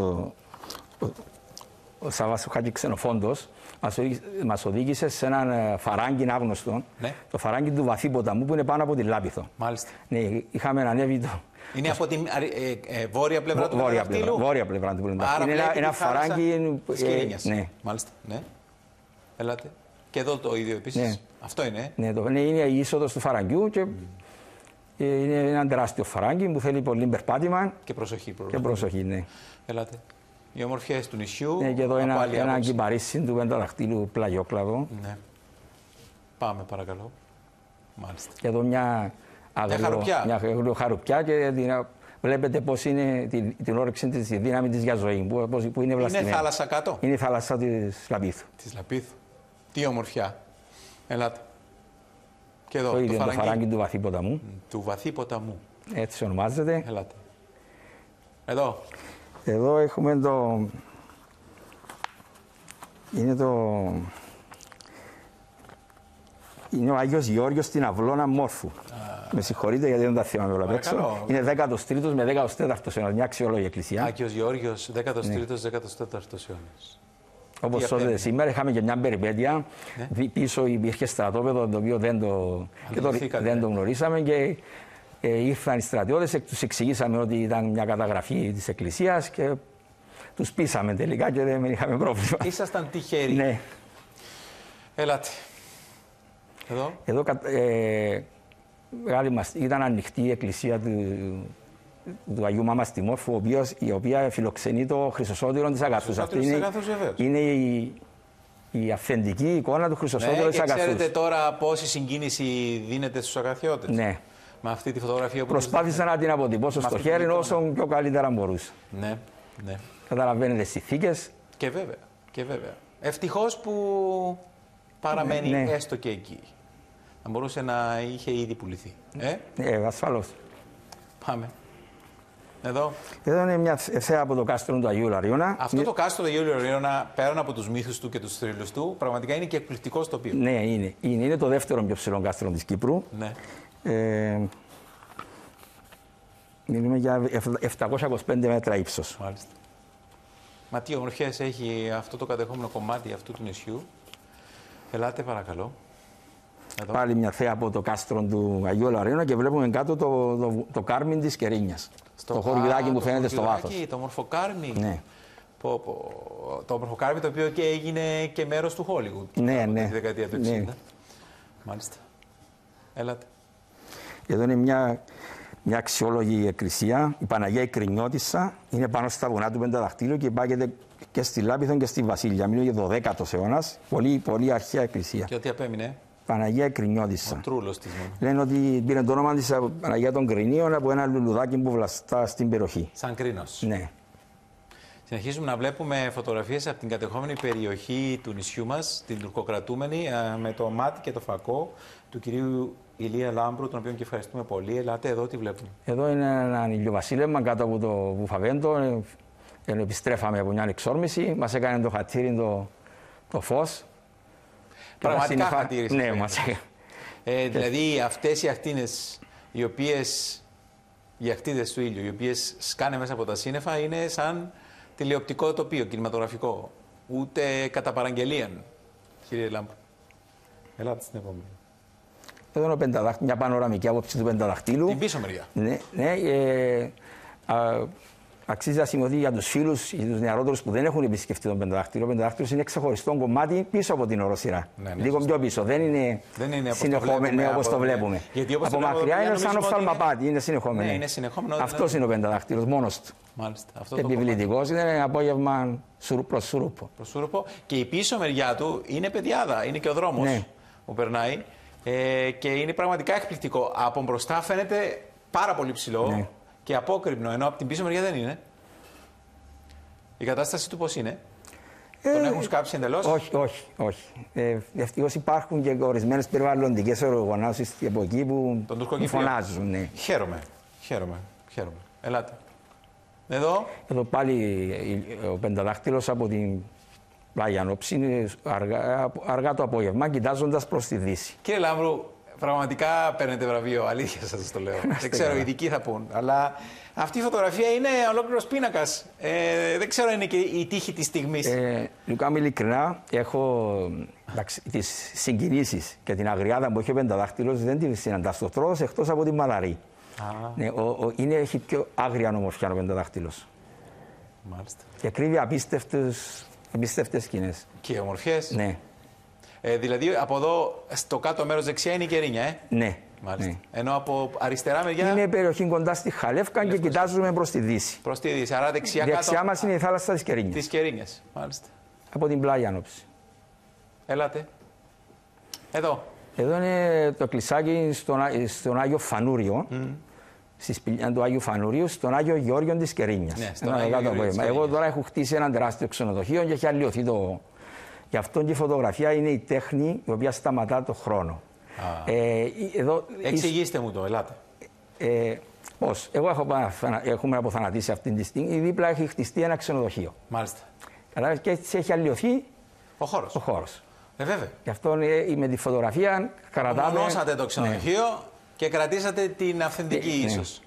ο Σαββάς Χάκη Ξενοφόντος. Μας οδήγησε σε έναν φαράγγι άγνωστο, ναι. Το φαράγγι του Βαθύ Ποταμού που είναι πάνω από τη Λάμπηθο. Μάλιστα. Ναι, είχαμε ανέβει το. Είναι από την βόρεια πλευρά του Πρωτοδαχτύλου. Βόρεια πλευρά του Πρωτοδαχτύλου. Είναι ένα φαράγγι της Κερίνιας. Ναι. Μάλιστα. Ναι. Ελάτε. Και εδώ το ίδιο επίσης. Ναι. Αυτό είναι. Ναι, είναι η είσοδος του φαραγγιού και είναι ένα τεράστιο φαράγγι που θέλει πολύ περπάτημα. Και προσοχή. Και προσοχή, ναι. Ελάτε. Οι ομορφιές του νησιού. Ναι, και εδώ ένα κυπαρίσι του πενταδαχτύλου πλαγιόκλαδο. Ναι. Πάμε παρακαλώ. Μάλιστα. Και εδώ μια χαρουπιά και βλέπετε πώς είναι την όρεξη της, τη δύναμη της για ζωή, που είναι βλαστημένη. Είναι θάλασσα κάτω. Είναι η θάλασσα της Λαμπήθου. Της Λαμπήθου. Τι ομορφιά. Ελάτε. Και εδώ το ίδιο το φαράγγι του Βαθύ Ποταμού. Του Βαθύ Ποταμού. Έτσι ονομάζεται. Ελάτε. Εδώ. Εδώ έχουμε είναι ο Άγιος Γεώργιος στην Αυλώνα Μόρφου. Με συγχωρείτε γιατί δεν τα θυμάμαι όλα απ' έξω. Είναι 13ος με 14ος αιώνας, μια αξιόλογη εκκλησία. Άγιος Γεώργιος, 13ος-14ος αιώνας. Όπως σώζεται σήμερα, είχαμε και μια περιπέτεια. Ναι. Πίσω υπήρχε στρατόπεδο, το οποίο δεν το γνωρίσαμε και ήρθαν οι στρατιώτες, τους εξηγήσαμε ότι ήταν μια καταγραφή της εκκλησίας και τους πείσαμε τελικά και δεν είχαμε πρόβλημα. Ήσασταν τυχεροί. Ναι. Ελάτε. Εδώ ήταν ανοιχτή η εκκλησία του Αγίου Μάμας Τιμόρφου, η οποία φιλοξενεί το Χρυσοσώδυρο της Αγαθούς. Αυτή είναι η αυθεντική εικόνα του Χρυσοσώδυρου της Αγαθούς. Ξέρετε τώρα πόση συγκίνηση δίνεται στους Αγαθιώτες. Ναι. Με αυτή τη φωτογραφία που προσπάθησα να την αποτυπώσω στο χέρι όσο πιο καλύτερα μπορούσα. Ναι, ναι. Καταλαβαίνετε συνθήκες. Και βέβαια, και βέβαια. Ευτυχώς που παραμένει έστω και εκεί. Θα μπορούσε να είχε ήδη πουληθεί. Ασφαλώς. Πάμε. Εδώ. Εδώ είναι μια θέα από το κάστρο του Αγίου Λαρίωνα. Αυτό το κάστρο του Αγίου Λαρίωνα, πέραν από τους μύθους του και τους θρύλους του, πραγματικά είναι και εκπληκτικό στο τοπίο. Ναι, είναι το δεύτερο πιο ψηλό κάστρο της Κύπρου. Ναι. Μιλούμε για 725 μέτρα ύψος. Μάλιστα. Μα τι ομορφιές έχει αυτό το κατεχόμενο κομμάτι αυτού του νησιού. Ελάτε παρακαλώ. Εδώ. Πάλι μια θέα από το κάστρο του Αγίου Λαρίωνα και βλέπουμε κάτω το κάρμιν της Κερίνιας. Το χωριουδάκι που φαίνεται στο βάθος. Το μορφοκάρμι. Ναι. Το μορφοκάρμι το οποίο και έγινε και μέρος του Χόλιγουντ. Ναι, ναι. Τη δεκαετία του 60. Ναι. Μάλιστα. Έλατε. Εδώ είναι μια αξιόλογη εκκλησία. Η Παναγία Κρινιώτισσα είναι πάνω στα βουνά του Πενταδαχτύλου και υπάγεται και στη Λάπηθον και στη Βασίλεια. Μιλούμε για 12ο αιώνας. Πολύ, πολύ αρχαία εκκλησία. Και ό,τι απέμεινε. Παναγία Κρινιώτισσα. Ο τρούλος της μόνο. Λένε ότι πήρε το όνομα της Παναγία των Κρινίων από ένα λουλουδάκι που βλαστά στην περιοχή. Σαν Κρίνος. Ναι. Συνεχίζουμε να βλέπουμε φωτογραφίες από την κατεχόμενη περιοχή του νησιού μας, την τουρκοκρατούμενη, με το μάτι και το φακό του κυρίου Ηλία Λάμπρου, τον οποίο και ευχαριστούμε πολύ. Ελάτε εδώ, τι βλέπουμε. Εδώ είναι ένα ηλιοβασίλευμα κάτω από το βουφαβέντο. Επιστρέφαμε από μια εξόρμηση, μας έκανε το χατήρι το φως. Πραγματικά χατήρι. Ναι, μας έκανε. Δηλαδή αυτές οι ακτίνες, οι ακτίδες του ήλιου, οι οποίες σκάνε μέσα από τα σύννεφα, είναι σαν τηλεοπτικό τοπίο, κινηματογραφικό. Ούτε κατά παραγγελία, κύριε Λάμπρου. Ελάτε στην επόμενη. Εδώ είναι μια πανοραμική άποψη του Πενταδαχτύλου. Την πίσω μεριά. Ναι, αξίζει να σημειωθεί για τους φίλους ή τους νεαρότερους που δεν έχουν επισκεφτεί τον Πενταδάχτυλο. Ο Πενταδάχτυλος είναι ξεχωριστό κομμάτι πίσω από την οροσειρά. Ναι, λίγο πιο πίσω. Δεν είναι συνεχόμενο όπως το βλέπουμε. Από μακριά είναι σαν οφθαλμαπάτι. Είναι συνεχόμενο. Ναι, είναι συνεχόμενο. Αυτός είναι ο Πενταδάχτυλος μόνος του. Μάλιστα. Επιβλητικός, είναι απόγευμα προς Σουρούπο. Και η πίσω μεριά του είναι πεδιάδα. Είναι και ο δρόμος που περνάει. Και είναι πραγματικά εκπληκτικό. Από μπροστά φαίνεται πάρα πολύ ψηλό και απόκρημνο, ενώ από την πίσω μεριά δεν είναι. Η κατάσταση του πώς είναι? Τον έχουν σκάψει εντελώς? Όχι. Ευτυχώς υπάρχουν και ορισμένες περιβαλλοντικές οργανώσεις από εκεί που φωνάζουν. Ναι. Χαίρομαι. Ελάτε. Εδώ πάλι ο Πενταδάχτυλος από την Πλάγια Νόψη είναι αργά το απόγευμα, κοιτάζοντας προς τη δύση. Κύριε Λάμπρου, πραγματικά παίρνετε βραβείο, αλήθεια σας το λέω. Δεν ξέρω, οι ειδικοί θα πούν. Αλλά αυτή η φωτογραφία είναι ολόκληρος πίνακας. Δεν ξέρω αν είναι και η τύχη της στιγμής. Λουκά, με ειλικρινά, έχω τις συγκινήσεις και την αγριάδα που έχει ο Πενταδάχτυλος δεν τη συναντά στο Τρόδος εκτός από τη Μαδαρή. Ναι, έχει πιο άγρια ομορφιά ο Πενταδάχτυλος. Μάλιστα. Και κρύβει απίστευτες σκηνές. Και ομορφιές. Ναι. Δηλαδή από εδώ στο κάτω μέρος δεξιά είναι η Κερίνια, Ναι. Μάλιστα. Ναι. Ενώ από αριστερά μεριά. Είναι περιοχή κοντά στη Χαλεύκα και κοιτάζουμε προς τη δύση. Προς τη δύση. Άρα δεξιά κάτω. Μας είναι η θάλασσα της Κερίνιας. Της Κερίνιας. Μάλιστα. Από την Πλάγια Νόψη. Ελάτε. Εδώ. Εδώ είναι το κλεισάκι στον Άγιο Φανούριο. Στη σπηλιά του Άγιου Φανουρίου, στον Άγιο Γεώργιο της Κερίνιας. Ναι, στον Άγιο Γεώργιο της Εγώ τώρα έχω χτίσει ένα τεράστιο ξενοδοχείο και έχει αλλοιωθεί το. Γι' αυτό και η φωτογραφία είναι η τέχνη η οποία σταματά το χρόνο. Εξηγήστε μου το, ελάτε. Πώς. Εγώ έχουμε αποθανατήσει αυτή τη στιγμή. Δίπλα έχει χτιστεί ένα ξενοδοχείο. Μάλιστα. Και έτσι έχει αλλοιωθεί ο χώρος. Βέβαια. Γι' αυτό με τη φωτογραφία κρατάμε. Μονώσατε το ξενοδοχείο και κρατήσατε την αυθεντική ίσως.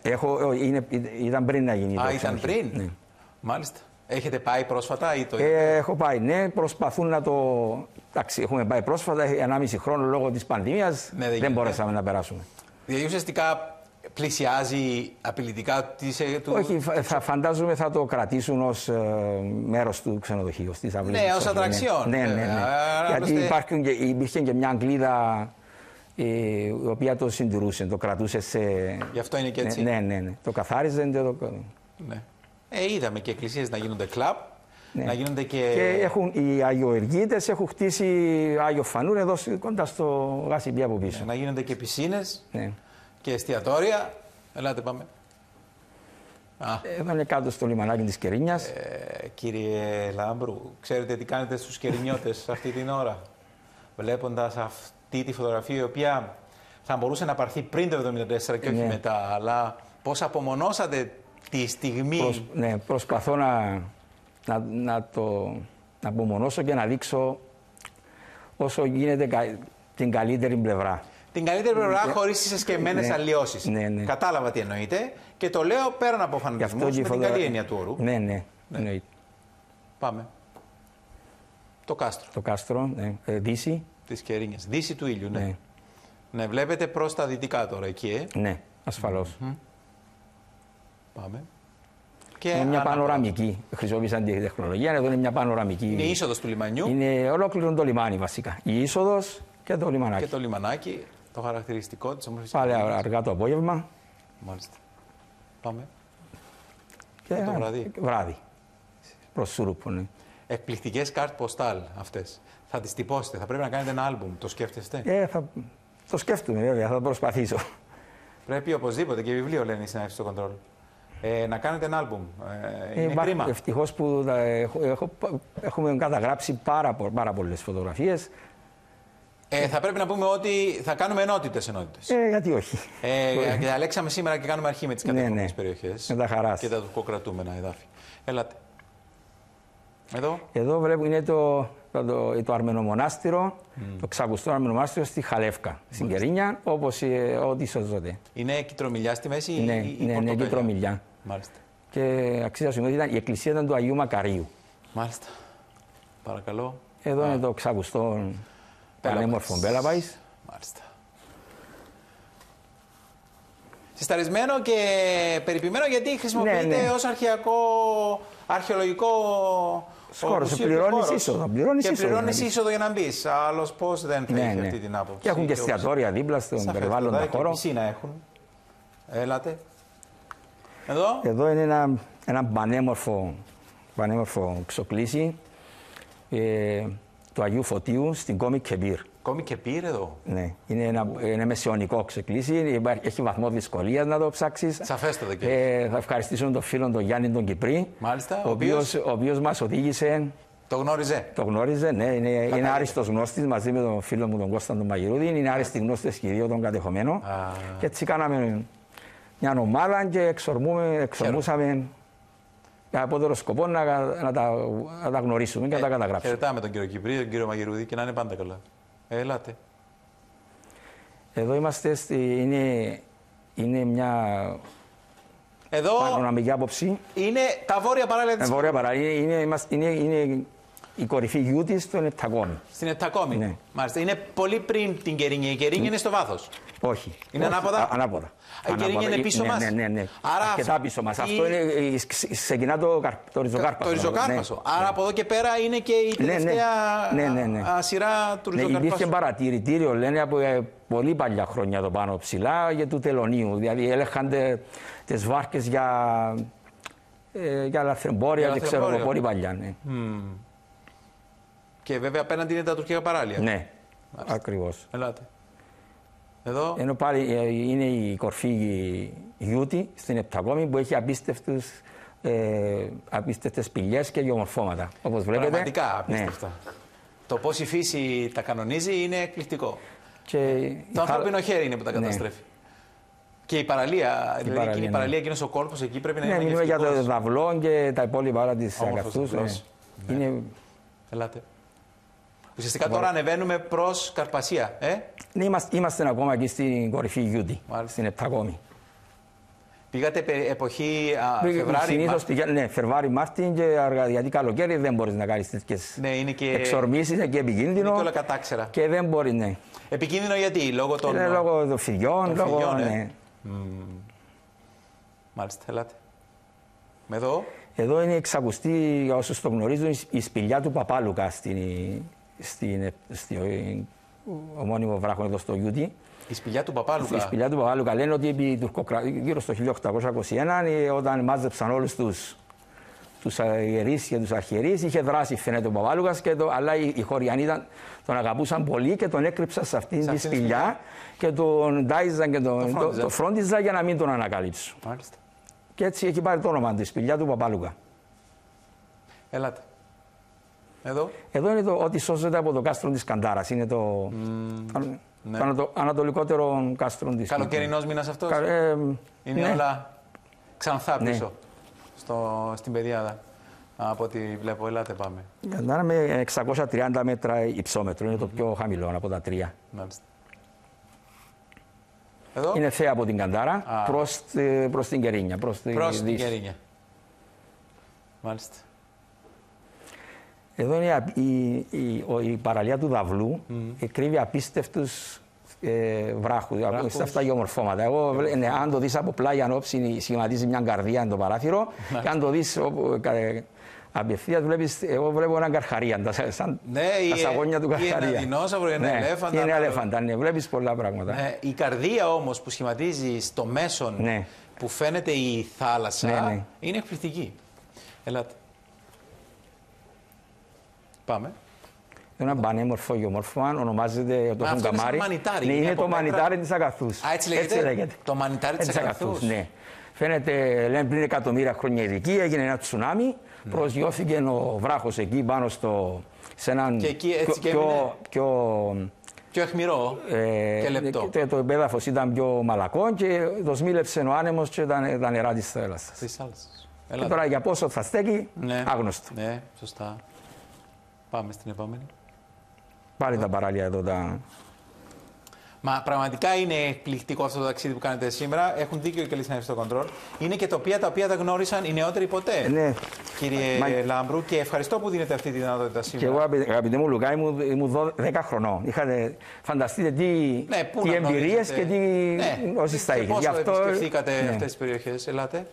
Ήταν πριν να γίνει το ήταν πριν. Ναι. Μάλιστα. Έχετε πάει πρόσφατα ή το έχω πάει, ναι. Προσπαθούν να το. Εντάξει, έχουμε πάει πρόσφατα, 1,5 χρόνο λόγω της πανδημίας. Δεν μπορέσαμε να περάσουμε. Δηλαδή ουσιαστικά πλησιάζει απειλητικά Όχι, φαντάζομαι θα το κρατήσουν ως μέρος του ξενοδοχείου. Ναι, ως ατραξιόν. Ναι. Γιατί υπήρχε και μια αγγλίδα η οποία το συντηρούσε, το κρατούσε σε... Γι' αυτό είναι και έτσι. Ναι. Το καθάριζε και το... Ναι. Είδαμε και εκκλησίες να γίνονται κλαμπ, να γίνονται και... Και έχουν, οι Αγιοεργίτες έχουν χτίσει Άγιο Φανούρ εδώ κοντά στο Γάσιμπι από πίσω. Να γίνονται και πισίνες και εστιατόρια. Ελάτε πάμε. Εδώ είναι κάτω στο λιμανάκι της Κερίνιας. Κύριε Λάμπρου, ξέρετε τι κάνετε στους Κερινιώτες αυτή την ώρα? Βλέποντας αυτή τη φωτογραφία, η οποία θα μπορούσε να πάρθει πριν το 1974 και όχι μετά, αλλά πώς απομονώσατε τη στιγμή... Προσπαθώ να απομονώσω και να δείξω όσο γίνεται την καλύτερη πλευρά. Την καλύτερη πλευρά χωρίς τις εσκεμμένες αλλοιώσεις. Κατάλαβα τι εννοείτε και το λέω πέραν από φανατισμούς, με την καλή έννοια του όρου. Ναι. Εννοείται. Πάμε. Το κάστρο. Το κάστρο, δύση. Της Κερίνιας. Δύση του ήλιου, ναι. Ναι, βλέπετε προς τα δυτικά τώρα εκεί, Ναι, ασφαλώς. Πάμε. Είναι μια πανοραμική. Χρησιμοποίησαν τη τεχνολογία. Εδώ είναι μια πανοραμική. Είναι η είσοδος του λιμανιού. Είναι ολόκληρο το λιμάνι βασικά. Η είσοδος και το λιμανάκι. Και το λιμανάκι, το χαρακτηριστικό της όμορφης. Πάλι αργά το απόγευμα. Μάλιστα. Πάμε. Και το βράδυ. Βράδυ. Προς Σούρουπο, ναι. Εκπληκτικές κάρτ ποστάλ αυτές. Θα τις τυπώσετε, θα πρέπει να κάνετε ένα άλμπουμ. Το σκέφτεστε? Το σκέφτομαι βέβαια, θα προσπαθήσω. Πρέπει οπωσδήποτε, και βιβλίο λένε οι συνάδελφοι στο κοντρόλ. Να κάνετε ένα άλμπουμ. Είναι κρίμα. Ευτυχώς που έχουμε καταγράψει πάρα πολλές φωτογραφίες. Θα πρέπει να πούμε ότι θα κάνουμε ενότητες. Γιατί όχι. Και διαλέξαμε σήμερα και κάνουμε αρχή με τις κατεχόμενες περιοχές. Με τα χαράς. Και τα τουρκοκρατούμενα εδάφη. Έλατε. Εδώ βλέπω είναι το αρμενομονάστηρο, το ξακουστό αρμενομονάστηρο στη Χαλεύκα, στην Κερίνια, όπως ό,τι σωζόταν. Είναι κιτρομιλιά στη μέση ή Ναι, κιτρομιλιά. Μάλιστα. Και αξίζει να σημαίνει ότι η εκκλησία ήταν του Αγίου Μακαρίου. Μάλιστα. Παρακαλώ. Εδώ είναι το ξακουστό πανέμορφο Μπέλαπαϊς. Μάλιστα. Συσταρισμένο και περιποιημένο, γιατί χρησιμοποιείται ως αρχαιολογικό χώρο. Πληρώνεις είσοδο. Πληρώνεις είσοδο για να μπεις. Άλλος πώς δεν θα έχει αυτή την άποψη. Και έχουν και εστιατόρια δίπλα στον περιβάλλοντα χώρο. Και πισίνα έχουν. Έλατε. Εδώ είναι ένα πανέμορφο ξοκλήσι του Αγίου Φωτίου στην Κόμη Κεπίρ. Κόμη Κεπίρ εδώ. Ναι, είναι μεσαιωνικό ξεκλήσι, έχει βαθμό δυσκολίας να το ψάξεις. Σαφέστατα και. Θα ευχαριστήσουμε τον φίλο τον Γιάννη τον Κυπρί, μάλιστα, ο οποίος μας οδήγησε. Το γνώριζε. Το γνώριζε, ναι. Είναι άριστος γνώστης μαζί με τον φίλο μου τον Κώστα τον Μαγειρούδη. Είναι άριστοι γνώστες και οι δύο τον κατεχομένο. Και έτσι κάναμε μια ομάδα και εξορμούσαμε για απότερο σκοπό να τα γνωρίσουμε και να τα καταγράψουμε. Χαιρετάμε τον κύριο Κυπρί, τον κύριο Μαγειρούδη και να είναι πάντα καλά. Ελάτε. Εδώ είμαστε, είναι μια πανοραμική άποψη. Είναι τα βόρεια παράλια της. Βόρεια παράλια, είναι η κορυφή γιού της στον Επτακόμη. Στην Επτακόμη. Ναι. Μάλιστα. Είναι πολύ πριν την Κερίνια. Η Κερίνια είναι στο βάθος. Όχι. Είναι ανάποδα. Ανάποδα. Η Κερίνια είναι πίσω μας. Ναι. Άρα αρκετά πίσω μας. Αυτό είναι, ξεκινά το ριζοκάρπασο. Το ριζοκάρπασο. Άρα από εδώ και πέρα είναι και η τελευταία σειρά του ριζοκάρπασου. Υπήρχε παρατηρητήριο, λένε, από πολύ παλιά χρόνια εδώ πάνω ψηλά για του τελωνίου. Δηλαδή έλεγχαν τις βάρκες για λαθρεμπόρια, δεν ξέρω, πολύ παλιά. Και βέβαια απέναντι είναι τα τουρκικά παράλια. Ναι, ακριβώς. Ελάτε. Εδώ. Ενώ πάλι είναι η κορφή Γιούτη στην Επτακόμη που έχει απίστευτες πηγές και γεωμορφώματα. Όπως βλέπετε. Πραγματικά απίστευτα. Ναι. Το πώς η φύση τα κανονίζει είναι εκπληκτικό. Το ανθρώπινο χέρι είναι που τα καταστρέφει. Και η παραλία, η παραλία εκείνος ο κόλπος εκεί πρέπει να είναι. Ναι, μιλούμε για το δαυλό και τα υπόλοιπα άλλα της αγαθούς. Είναι... Ελάτε. Ουσιαστικά τώρα ανεβαίνουμε προς Καρπασία. Είμαστε ακόμα εκεί στην κορυφή Γιούτη, στην Επτακόμη. Πήγατε εποχή Φεβράρι, συνήθως ναι, Φεβράρι-Μάρτι και αργά, γιατί καλοκαίρι δεν μπορείς να κάνεις τέτοιες εξορμήσεις, είναι και επικίνδυνο. Είναι και όλα κατάξερα. Και δεν μπορεί, ναι. Επικίνδυνο γιατί, λόγω των φυγιών, ναι. Μάλιστα, ελάτε. Εδώ. Εδώ είναι εξακουστή, για όσους το γνωρίζουν, η σπηλιά του Παπάλουκα στην ομώνυμο βράχο εδώ στο Γιούτι. Η σπηλιά του Παπάλουκα. Η σπηλιά του Παπάλουκα. Λένε ότι γύρω στο 1821, όταν μάζεψαν όλους τους ιερείς και τους αρχιερείς, είχε δράσει φαίνεται ο Παπάλουκας, αλλά οι χωριανοί τον αγαπούσαν πολύ και τον έκρυψαν σε αυτήν τη σπηλιά και τον τάιζαν και τον φρόντιζαν για να μην τον ανακαλύψουν. Μάλιστα. Και έτσι έχει πάρει το όνομα του, η σπηλιά του Παπάλουκα. Ελάτε. Εδώ. Εδώ είναι ό,τι σώζεται από το κάστρο της Καντάρας. Είναι το ανατολικότερο κάστρο της. Καλοκαιρινός μήνας αυτός. Είναι όλα ξανθά πίσω στην πεδιάδα. Από ό,τι βλέπω, ελάτε πάμε. Η Καντάρα με 630 μέτρα υψόμετρο. Είναι το πιο χαμηλό από τα τρία. Μάλιστα. Εδώ. Είναι θέα από την Καντάρα προς την Κερίνια. Προς την Κερίνια. Μάλιστα. Εδώ είναι η παραλία του Δαυλού, κρύβει απίστευτους βράχους, αυτά γεωμορφώματα. Αν το δεις από πλάγια όψη, σχηματίζει μια καρδία εν το παράθυρο, και αν το δεις απευθείας, εγώ βλέπω έναν καρχαρία, σαν τα σαγόνια του καρχαρία. Είναι ένα δεινόσαυρο, είναι ελέφαντα. Είναι ελέφαντα, βλέπεις πολλά πράγματα. Η καρδία όμως που σχηματίζει στο μέσον, που φαίνεται η θάλασσα, είναι εκπληκτική. Ελάτε. Πάμε. Ένα πανέμορφο γεωμόρφωμα, ονομάζεται το Χουγκαμάρι. Είναι το μανιτάρι της Αγαθούς. Έτσι λέγεται. Το μανιτάρι της Αγαθούς. Ναι. Φαίνεται, λένε πριν εκατομμύρια χρόνια ηλικία, έγινε ένα τσουνάμι, προσγειώθηκε ο βράχος εκεί πάνω σε έναν πιο αιχμηρό και λεπτό. Το έδαφος ήταν πιο μαλακό και το σμίλεψε ο άνεμος και τα νερά της θάλασσας. Και τώρα για πόσο θα στέκει, άγνωστο. Ναι, σωστά. Πάμε στην επόμενη. Πάλι τα παράλια εδώ τα... Μα πραγματικά είναι εκπληκτικό αυτό το ταξίδι που κάνετε σήμερα. Έχουν δίκιο οι καλοί συνάδελφοι στο κοντρόλ. Είναι και τοπία τα οποία δεν γνώρισαν οι νεότεροι ποτέ. Ναι. Κύριε Λάμπρου, και ευχαριστώ που δίνετε αυτή τη δυνατότητα σήμερα. Και εγώ, αγαπητέ μου Λουκά, ήμουν 10 χρονών. Είχατε φανταστείτε τι εμπειρίες και τι όσοι στα είχες. Πώς επισκεφθήκατε αυτές τις περιοχές. Ελάτε.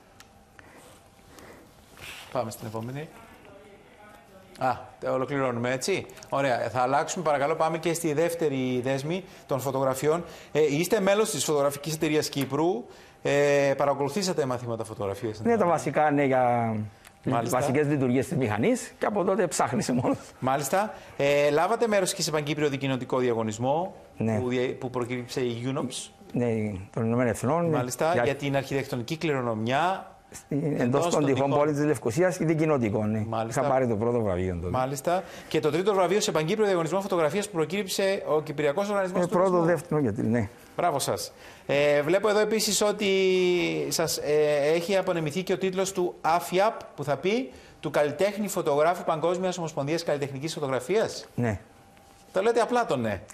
Πάμε στην επόμενη. Ολοκληρώνουμε έτσι. Ωραία. Θα αλλάξουμε παρακαλώ. Πάμε και στη δεύτερη δέσμη των φωτογραφιών. Είστε μέλος της Φωτογραφικής Εταιρείας Κύπρου. Παρακολουθήσατε μαθήματα φωτογραφίας. Ναι, τα βασικά για βασικές λειτουργίες της μηχανής και από τότε ψάχνεις μόνος. Μάλιστα. Λάβατε μέρος και σε Παγκύπριο Δικοινοτικό Διαγωνισμό που προκήρυψε η UNOPS. Ναι, των Ηνωμένων Εθνών. Μάλιστα. Για την αρχιτεκτονική κληρονομιά. Εντός των τυχών πόλης της Λευκωσίας και δικοινοτικών. Είχα πάρει το πρώτο βραβείο τότε. Μάλιστα. Και το τρίτο βραβείο σε Παγκύπριο Διαγωνισμό Φωτογραφίας που προκήρυψε ο Κυπριακός Οργανισμός Τουρισμού. Πρώτο, δεύτερο, γιατί ναι. Μπράβο σας. Βλέπω εδώ επίσης ότι σας έχει απονεμηθεί και ο τίτλος του ΑΦΙΑΠ που θα πει του καλλιτέχνη φωτογράφου Παγκόσμιας Ομοσπονδίας Καλλιτεχνικής Φωτογραφίας. Ναι. Το λέτε απλά το ναι.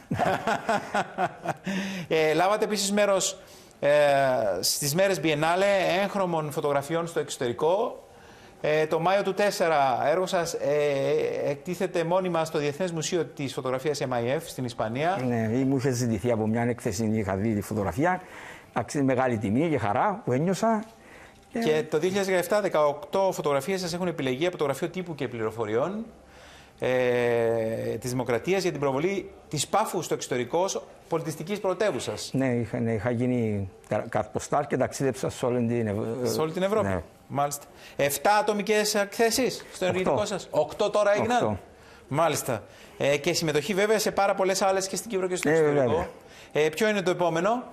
Λάβατε επίσης μέρος στις μέρες Biennale έγχρωμων φωτογραφιών στο εξωτερικό. Το Μάιο του 4 έργο σας εκτίθεται μόνιμα στο Διεθνές Μουσείο της Φωτογραφίας MIF στην Ισπανία. Ναι, μου είχε ζητηθεί από μια έκθεση, είχα δει τη φωτογραφία. Αξίζει μεγάλη τιμή και χαρά που ένιωσα. Και το 2017 18 φωτογραφίες σας έχουν επιλεγεί από το Γραφείο Τύπου και Πληροφοριών της Δημοκρατίας για την προβολή της Πάφου στο εξωτερικό ως πολιτιστικής πρωτεύουσας. Ναι, είχα γίνει καρποστάλ και ταξίδεψα σε όλη την Ευρώπη. Ναι. Μάλιστα. 7 ατομικές εκθέσεις στο ενεργητικό σας. 8 τώρα έγιναν. 8. Μάλιστα. Και συμμετοχή βέβαια σε πάρα πολλές άλλες και στην Κύπρο και στο εξωτερικό. Ποιο είναι το επόμενο?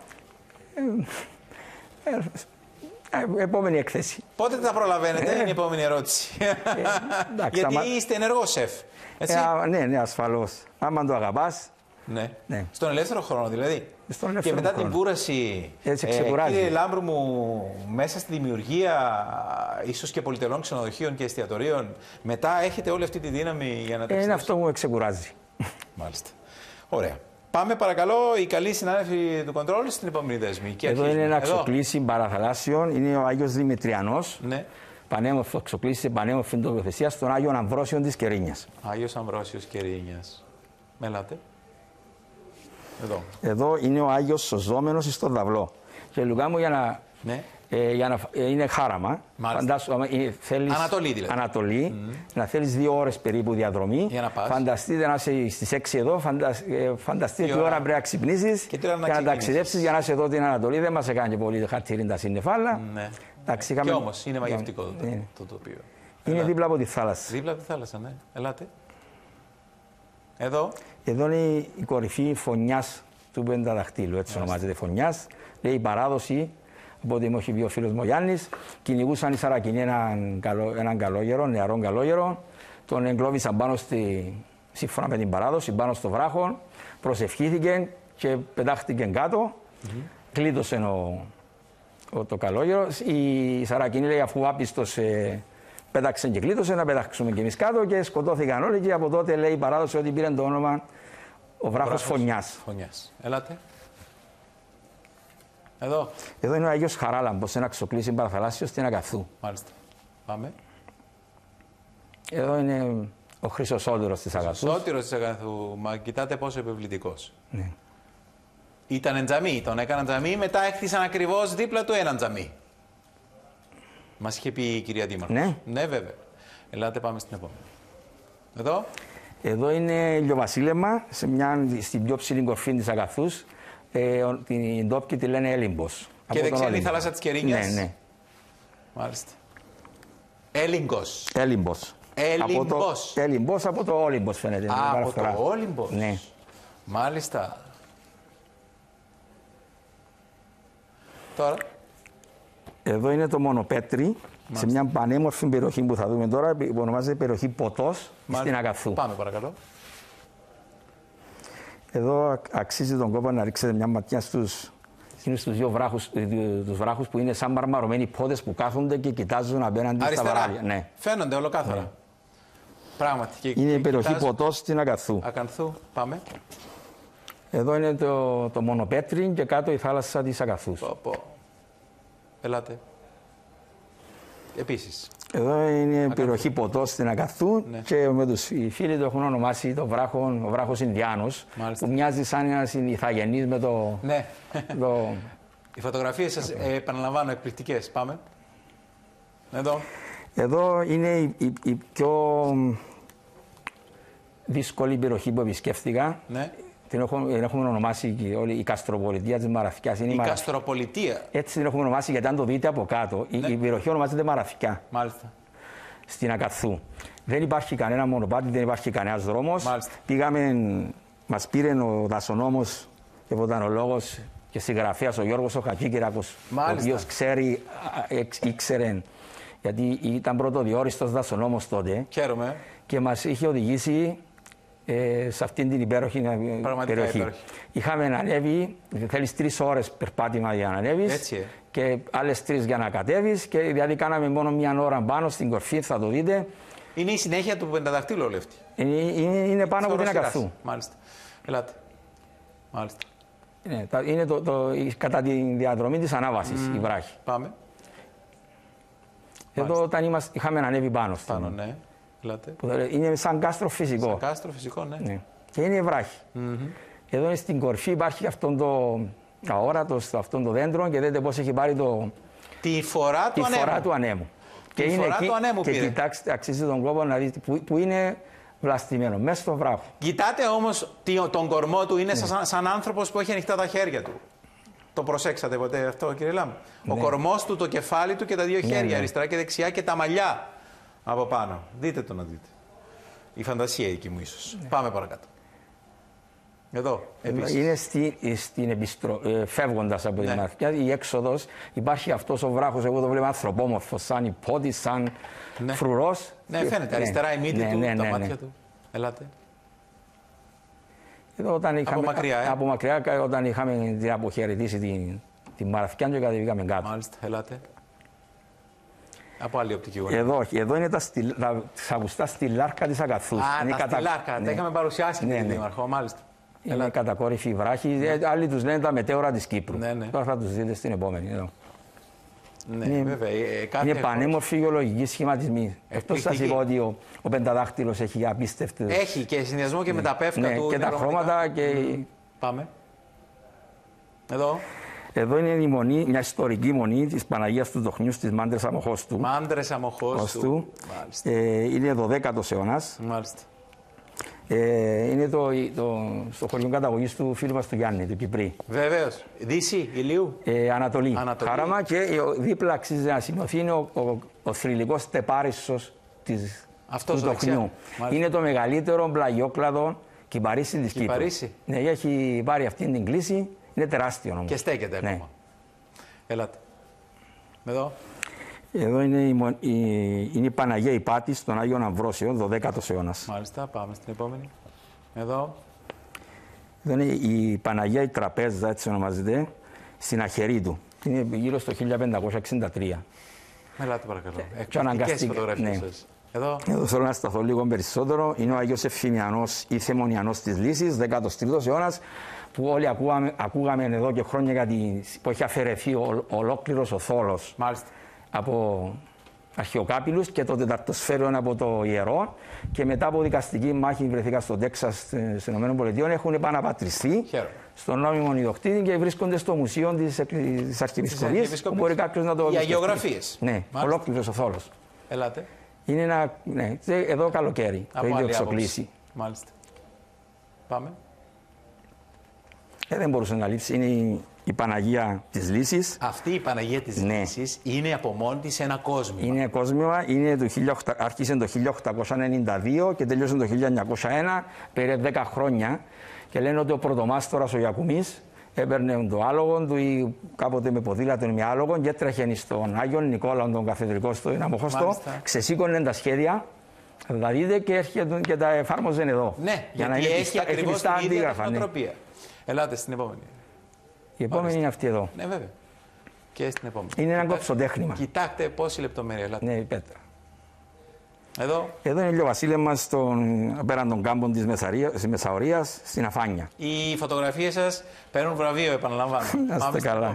Επόμενη έκθεση. Πότε τα προλαβαίνετε, είναι η επόμενη ερώτηση. Γιατί είστε ενεργός σεφ. Ναι, ασφαλώς. Άμα το αγαπάς. Ναι. Στον ελεύθερο χρόνο δηλαδή. Και μετά την κούραση, κύριε Λάμπρου μου, μέσα στη δημιουργία ίσως και πολυτελών ξενοδοχείων και εστιατορίων, μετά έχετε όλη αυτή τη δύναμη για να ταξιδέψετε? Είναι αυτό που με ξεκουράζει. Μάλιστα. Ωραία. Πάμε παρακαλώ οι καλοί συνάδελφοι του Κοντρόλ στην επόμενη δέσμη. Εδώ είναι ένα ξοκλήσι παραθαλάσσιων, είναι ο Άγιος Δημητριανός. Ναι. Πανέμορφο ξοκλήσι σε πανέμορφη τοποθεσία στον Άγιο Αμβρόσιο της Κερίνιας. Άγιος Αμβρόσιος Κερίνιας. Μελάτε. Εδώ είναι ο Άγιος Σωζόμενος στο Δαυλό. Και Λουκά μου, για να Ναι. Είναι χάραμα. Φαντάσου, θέλεις Ανατολή δηλαδή. Ανατολή, να θέλεις 2 ώρες περίπου διαδρομή. Για να πας. Φανταστείτε να είσαι στις 6 εδώ, φανταστείτε τι ώρα πρέπει να ξυπνήσεις και να ταξιδέψεις για να είσαι εδώ την Ανατολή. Δεν μας έκανε πολύ χαρτίριν τα σύννεφα, αλλά. Ναι. Και όμως είναι μαγευτικό το τοπίο. Είναι δίπλα από τη θάλασσα. Δίπλα από τη θάλασσα, ναι. Ελάτε. Εδώ. Εδώ είναι η κορυφή φωνιάς του Πενταδαχτύλου, έτσι ονομάζεται φωνιάς. Λέει η παράδοση, από ό,τι μου έχει πει ο φίλος μου ο Γιάννης, κυνηγούσαν οι Σαρακινοί έναν καλόγερο, νεαρό καλόγερο, τον εγκλώβησαν πάνω σύμφωνα με την παράδοση, πάνω στο βράχο, προσευχήθηκε και πετάχτηκε κάτω, κλείτωσε το καλόγερο. Οι Σαρακινοί λέει αφού άπιστος πέταξε και κλείτωσε, να πετάξουμε και εμείς κάτω και σκοτώθηκαν όλοι και από τότε λέει η παράδοση ότι πήρε το όνομα ο βράχος Φωνιάς. Ελάτε. Εδώ. Εδώ είναι ο Άγιος Χαράλαμπος, ένα ξοκλήσι παραθαλάσσιο στην Αγαθού. Μάλιστα. Πάμε. Εδώ είναι ο Χρυσοσότηρος της Αγαθού. Χρυσοσότηρος της Αγαθού. Μα κοιτάτε πόσο επιβλητικός. Ναι. Ήταν τζαμί, τον έκαναν τζαμί, μετά έκτισαν ακριβώς δίπλα του έναν τζαμί. Μας είχε πει η κυρία Δήμαρχος. Ναι. Ναι, βέβαια. Ελάτε, πάμε στην επόμενη. Εδώ. Εδώ είναι ηλιοβασίλεμα, στην πιο ψηλή κορφή της Αγαθούς. Την ντόπιοι τη λένε Έλυμπος. Και δεξιά είναι η θάλασσα της Κερίνιας. Ναι, ναι. Μάλιστα. Έλυμπος. Έλυμπος. Έλυμπος από το Όλυμπος φαίνεται. Από το Όλυμπος. Ναι. Μάλιστα. Τώρα. Εδώ είναι το Μονοπέτρι, σε μια πανέμορφη περιοχή που θα δούμε τώρα, που ονομάζεται περιοχή Ποτός, στην Αγαθού. Πάμε παρακαλώ. Εδώ αξίζει τον κόπο να ρίξετε μια ματιά στους 2 βράχους που είναι σαν μαρμαρωμένοι πόδες που κάθονται και κοιτάζουν απέναντι στα βαράδια. Ναι. Φαίνονται ολοκάθαρα. Ναι. Πράγματι. Είναι η περιοχή Ποτός στην Αγαθού. Ακαθού. Πάμε. Εδώ είναι το Μονοπέτρι και κάτω η θάλασσα της Αγαθούς. Ελάτε. Επίσης. Εδώ είναι η περιοχή Ποτός στην Αγαθού, ναι. Και με οι φίλοι το έχουν ονομάσει ο βράχος Ινδιάνος, που μοιάζει σαν ένας ηθαγενής με το... Ναι. Οι φωτογραφίες σας, επαναλαμβάνω, εκπληκτικές. Πάμε. Εδώ. Εδώ είναι η πιο δύσκολη περιοχή που επισκέφθηκα. Ναι. Την έχουμε ονομάσει και όλη η Καστροπολιτεία της Μαραθικιάς. Η Καστροπολιτεία. Έτσι την έχουμε ονομάσει γιατί αν το δείτε από κάτω, ναι. Η περιοχή ονομάζεται Μαραθικιά. Μάλιστα. Στην Αγαθού. Δεν υπάρχει κανένα μονοπάτι, δεν υπάρχει κανένας δρόμος. Πήγαμε, μας πήρε ο δασονόμος και βοτανολόγος και συγγραφέας ο Γιώργος ο Χατζίκυρακος, ο οποίος ήξερε, γιατί ήταν πρωτοδιόριστος δασονόμος τότε. Χαίρομαι. Και μας είχε οδηγήσει σε αυτήν την υπέροχη περιοχή. Είχαμε ανέβει, θέλεις 3 ώρες περπάτημα για να ανέβεις και άλλες 3 για να κατέβεις και δηλαδή κάναμε μόνο 1 ώρα πάνω στην κορφή, θα το δείτε. Είναι η συνέχεια του Πενταδαχτύλου, Λεύτη. Είναι πάνω από την Αγαθού. Μάλιστα. Ελάτε. Μάλιστα. Είναι κατά τη διαδρομή της ανάβασης η βράχη. Πάμε. Εδώ όταν είχαμε ανέβει πάνω. Πάνω, ναι. Είναι σαν κάστρο φυσικό. Σαν κάστρο φυσικό, ναι. Και είναι βράχη. Εδώ στην κορφή υπάρχει αυτό το αόρατο, αυτό το δέντρο και δείτε πώς έχει πάρει τη φορά του ανέμου. Και είναι εκεί, και κοιτάξτε, αξίζει τον κόπο να δείτε που είναι βλαστημένο, μέσα στο βράχο. Κοιτάτε όμως τον κορμό του, είναι σαν άνθρωπος που έχει ανοιχτά τα χέρια του. Το προσέξατε ποτέ αυτό, κύριε Λάμπ? Ο κορμός του, το κεφάλι του και τα 2 χέρια, αριστερά και δεξιά, και τα μαλλιά από πάνω. Δείτε το να δείτε. Η φαντασία εκεί μου ίσως. Πάμε παρακάτω. Εδώ, επίσης. Είναι φεύγοντας από την Μαραθικιά, η έξοδος, υπάρχει αυτός ο βράχος, εγώ το βλέπω ανθρωπόμορφος, σαν υπότης, σαν φρουρός. Ναι, φαίνεται, αριστερά η μύτη του, τα μάτια του. Ελάτε. Εδώ, από μακριά, όταν είχαμε την αποχαιρετήσει την Μαραθικιά και κατεβήκαμε κάτω. Μάλιστα, ελάτε. Από άλλη οπτική γωνία. Εδώ είναι τα σαγουστά στυλάρκα της Αγαθούς. Τα στυλάρκα, τα είχαμε παρουσιάσει και τον Δήμαρχο, μάλιστα. Είναι κατακόρυφη βράχη, άλλοι τους λένε τα μετέωρα της Κύπρου. Τώρα θα τους δείτε στην επόμενη. Εδώ. Ναι, βέβαια. Είναι πανέμορφοι γεωλογικοί σχηματισμοί. Αυτό σας είπα ότι ο Πενταδάχτυλος έχει απίστευτο. Έχει και συνδυασμό και με τα πεύκα του. Και τα χρώματα. Πάμε. Εδώ. Εδώ είναι η μονή, μια ιστορική μονή της Παναγίας του Δοχνιού στις Μάντρες Αμοχώστου. Μάντρες Αμοχώστου. Είναι 12ος αιώνας. Μάλιστα. Είναι στο χωριό καταγωγής του φίλου μας του Γιάννη, του Κυπρί. Βεβαίως. Δύση, Ηλίου. Ανατολή. Χάραμα, και δίπλα αξίζει να σημειωθεί είναι ο θρυλικός τεπάρισος του Δοχνιού. Είναι το μεγαλύτερο πλαγιόκλαδο κυπαρίσι της Κύπρου. Ναι, έχει πάρει αυτή την κλίση, είναι τεράστιο όμως. Και στέκεται ακόμα. Ναι. Ελάτε. Εδώ. Εδώ είναι η Παναγία Υπάτης των Άγιων Αμβρόσιων, 12ος αιώνας. Μάλιστα, πάμε στην επόμενη. Εδώ. Εδώ είναι η Παναγία η Τραπέζα, έτσι ονομάζεται, στην Αχερίτου. Είναι γύρω στο 1563. Ελάτε παρακαλώ. Εκπληκτικές φωτογραφίες σας. Εδώ θέλω να σταθώ λίγο περισσότερο. Είναι ο Άγιος Ευθυμιανός ή Θεμονιανός της Λύσης, 13ος αιώνας, που όλοι ακούγαμε εδώ και χρόνια που έχει αφαιρεθεί ολόκληρος ο θόλος. Μάλιστα. Από αρχαιοκάπηλους και το τεταρτοσφαίριο από το ιερό, και μετά από δικαστική μάχη βρεθήκα στο Τέξας στις ΗΠΑ, έχουν επαναπατριστεί στον νόμιμο ιδιοκτήτη και βρίσκονται στο μουσείο της Αρχιεπισκοπής, που μπορεί κάποιος να το δει. Οι αγιογραφίες. Ναι, ολόκληρος ο θόλος. Ελάτε. Είναι ένα, ναι, εδώ καλοκαίρι, το ίδιο εξοκλήσει. Μάλιστα. Πάμε. Δεν μπορούσε να λείψει, είναι η Παναγία της Λύσης. Αυτή η Παναγία της Λύσης είναι από μόνη της ένα κόσμημα. Είναι κόσμημα, άρχισε το 1892 και τελείωσε το 1901, περίπου 10 χρόνια. Και λένε ότι ο πρωτομάστορας ο Ιακουμής έπαιρνε το άλογο του ή κάποτε με ποδήλατο με άλογο και έτρεχε στον Άγιον Νικόλαο τον Καθεδρικό στο Αμοχώστο, ξεσήκωνε τα σχέδια, θα τα δείτε, και τα εφάρμοζε εδώ. Ναι, γιατί έχει ακριβώς την ίδια τεχνοτροπία. Ελάτε στην επόμενη. Η επόμενη είναι αυτή εδώ. Ναι, βέβαια. Και στην επόμενη. Είναι ένα κοψοτέχνημα. Κοιτάξτε πόση λεπτομέρεια. Ελάτε. Ναι, η πέτρα. Εδώ είναι ο βασίλεμας πέραν των κάμπων της Μεσαωρίας, στην Αφάνια. Οι φωτογραφίες σας παίρνουν βραβείο, επαναλαμβάνω. Πάμε καλά.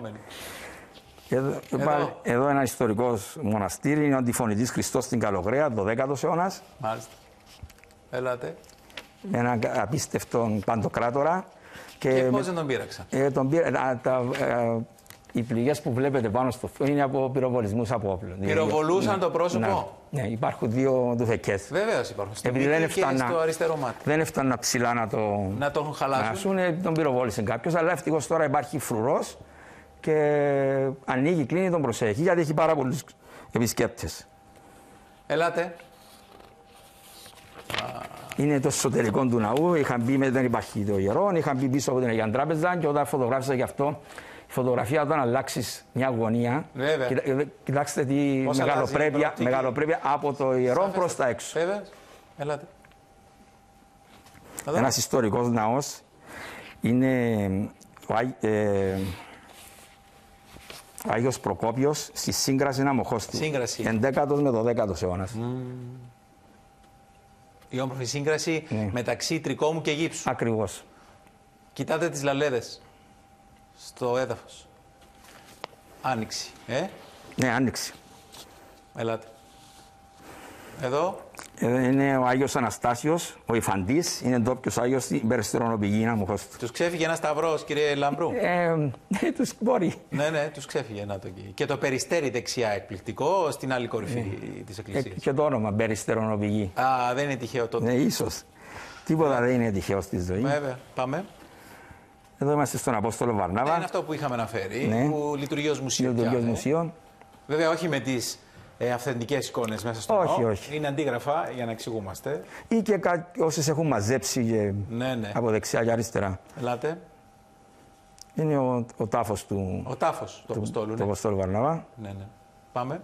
Εδώ ένα ιστορικό μοναστήρι, είναι ο Αντιφωνητής Χριστός στην Καλογραία, 12ος αιώνας. Μάλιστα. Ελάτε. Ένα απίστευτο παντοκράτορα. Και πώς δεν τον πείραξα. Οι πληγές που βλέπετε πάνω στο φω είναι από πυροβολισμούς από όπλο. Πυροβολούσαν το πρόσωπο. Ναι, υπάρχουν δύο δουθεκές. Βεβαίως υπάρχουν. Επειδή στο αριστερό μάτι. Δεν έφτανα ψηλά να τον χαλάσουν. Τον πυροβόλησε κάποιος, αλλά ευτυχώς τώρα υπάρχει φρουρός και ανοίγει, κλείνει, τον προσέχει, γιατί έχει πάρα πολλούς επισκέπτες. Ελάτε. Είναι το εσωτερικό του ναού. Είχαν μπει, δεν υπάρχει το ιερό, είχαν μπει πίσω από την Αγία Τράπεζα, και όταν φωτογράφησα γι' αυτό, η φωτογραφία, όταν αλλάξεις μια γωνία, κοιτάξτε τι μεγαλοπρέπεια από το ιερό προς τα έξω. Βέβαια. Ελάτε. Ένας ιστορικός ναός είναι ο Άγιος Προκόπιος στη Σύγκραση Αμοχώστου. 11ος με 12ος αιώνας. Η όμορφη σύγκραση μεταξύ τρικόμου και γύψου. Ακριβώς. Κοιτάτε τις λαλέδες στο έδαφος. Άνοιξη. Ναι, άνοιξη. Ελάτε. Εδώ. Είναι ο Άγιος Αναστάσιος, ο Ιφαντής, είναι ντόπιος Άγιος στην Περιστερονοπηγή Αμοχώστου. Τους ξέφυγε ένας σταυρός, κύριε Λαμπρού. Τους μπορεί. Ναι, τους ξέφυγε. Και το περιστέρι δεξιά, εκπληκτικό, στην άλλη κορυφή της εκκλησίας. Και το όνομα, Περιστερονοπηγή. Α, δεν είναι τυχαίο τότε. Ναι, ίσως. Τίποτα δεν είναι τυχαίο στη ζωή. Βέβαια. Πάμε. Εδώ είμαστε στον Απόστολο Βαρνάβα. Είναι αυτό που είχαμε αναφέρει, που λειτουργεί ως μουσείο. Βέβαια, όχι με τις αυθεντικές εικόνες μέσα στο ναό. Όχι. Είναι αντίγραφα για να εξηγούμαστε. Ή και όσες έχουν μαζέψει από δεξιά και αριστερά. Ελάτε. Είναι ο τάφος του. Ο τάφος του Αποστόλου. Του Αποστόλου Βαρνάβα. Ναι. Πάμε.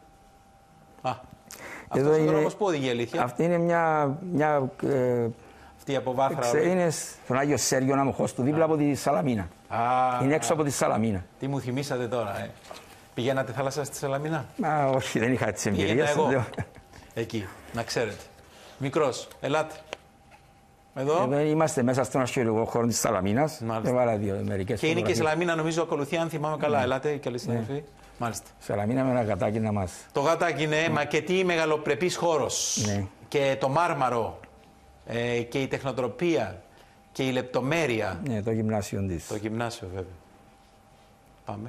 Αυτός ο δρόμος που οδηγεί, αλήθεια. Αυτή είναι μια αυτή η αποβάθρα. Είναι στον Άγιο Σέργιο Αμοχώστου, δίπλα από τη Σαλαμίνα. Είναι έξω από τη Σαλαμίνα. Τι μου θυμήσατε τώρα, Πηγαίνατε θάλασσα στη Σαλαμίνα? Όχι, δεν είχα τις εμπειρίες. Εκεί, να ξέρετε. Μικρός, ελάτε. Εδώ είμαστε μέσα στον αρχαιολογικό χώρο της Σαλαμίνας. Και είναι και η Σαλαμίνα, νομίζω, ακολουθεί, αν θυμάμαι καλά. Ελάτε, καλή συνάδελφοι. Μάλιστα. Σαλαμίνα με ένα γατάκι να μας. Το γατάκι, ναι, μα και τι μεγαλοπρεπής χώρος. Και το μάρμαρο και η τεχνοτροπία και η λεπτομέρεια. Ναι, το γυμνάσιο της. Το γυμνάσιο, βέβαια. Πάμε.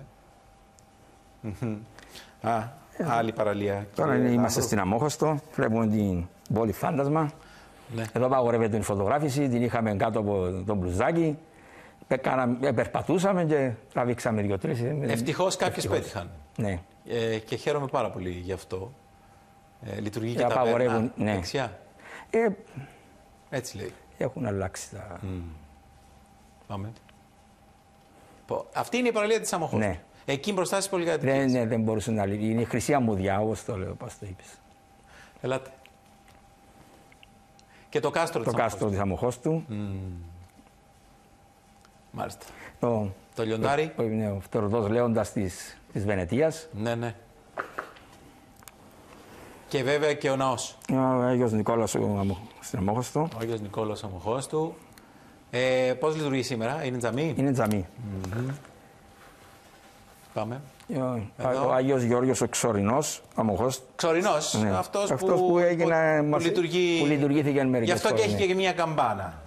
Άλλη παραλία. Τώρα είμαστε στην Αμόχωστο, βλέπουμε την πόλη Φάντασμα. Ναι. Εδώ απαγορεύεται η φωτογράφηση, την είχαμε κάτω από το μπλουζάκι. Περπατούσαμε και τραβήξαμε 2-3. Ευτυχώς κάποιες πέτυχαν. Ναι. Και χαίρομαι πάρα πολύ γι' αυτό. Λειτουργεί και απαγορεύουν, ταβέρνα ναι. δεξιά. Έτσι λέει. Έχουν αλλάξει τα... Πάμε. Αυτή είναι η παραλία της Αμοχώστου. Ναι. Εκεί μπροστά στις πολυκατοικίες. Ναι, δεν μπορούσε να λειτουργήσει. Είναι η χρυσή αμμουδιά, όπως το λέω, πώς το είπες. Ελάτε. Και το κάστρο Το κάστρο της Αμοχώστου. Μάλιστα. Το λιοντάρι. Είναι ο φτερωτός λέοντας της Βενετίας. Ναι, ναι. Και βέβαια και ο ναός. Ο Άγιος Νικόλαος στην Αμόχωστο. Ο Άγιος Νικόλαος Αμοχώστου. Πώς λειτουργεί σήμερα, είναι τζαμί? Είναι τζαμί. Πάμε. Ο Άγιος Γεώργιος ο Ξωρινός Αμοχώστου. Ξωρινός, Ναι. αυτός που λειτουργήθηκε μερικές Γι' αυτό φορές, και έχει ναι. και μια καμπάνα.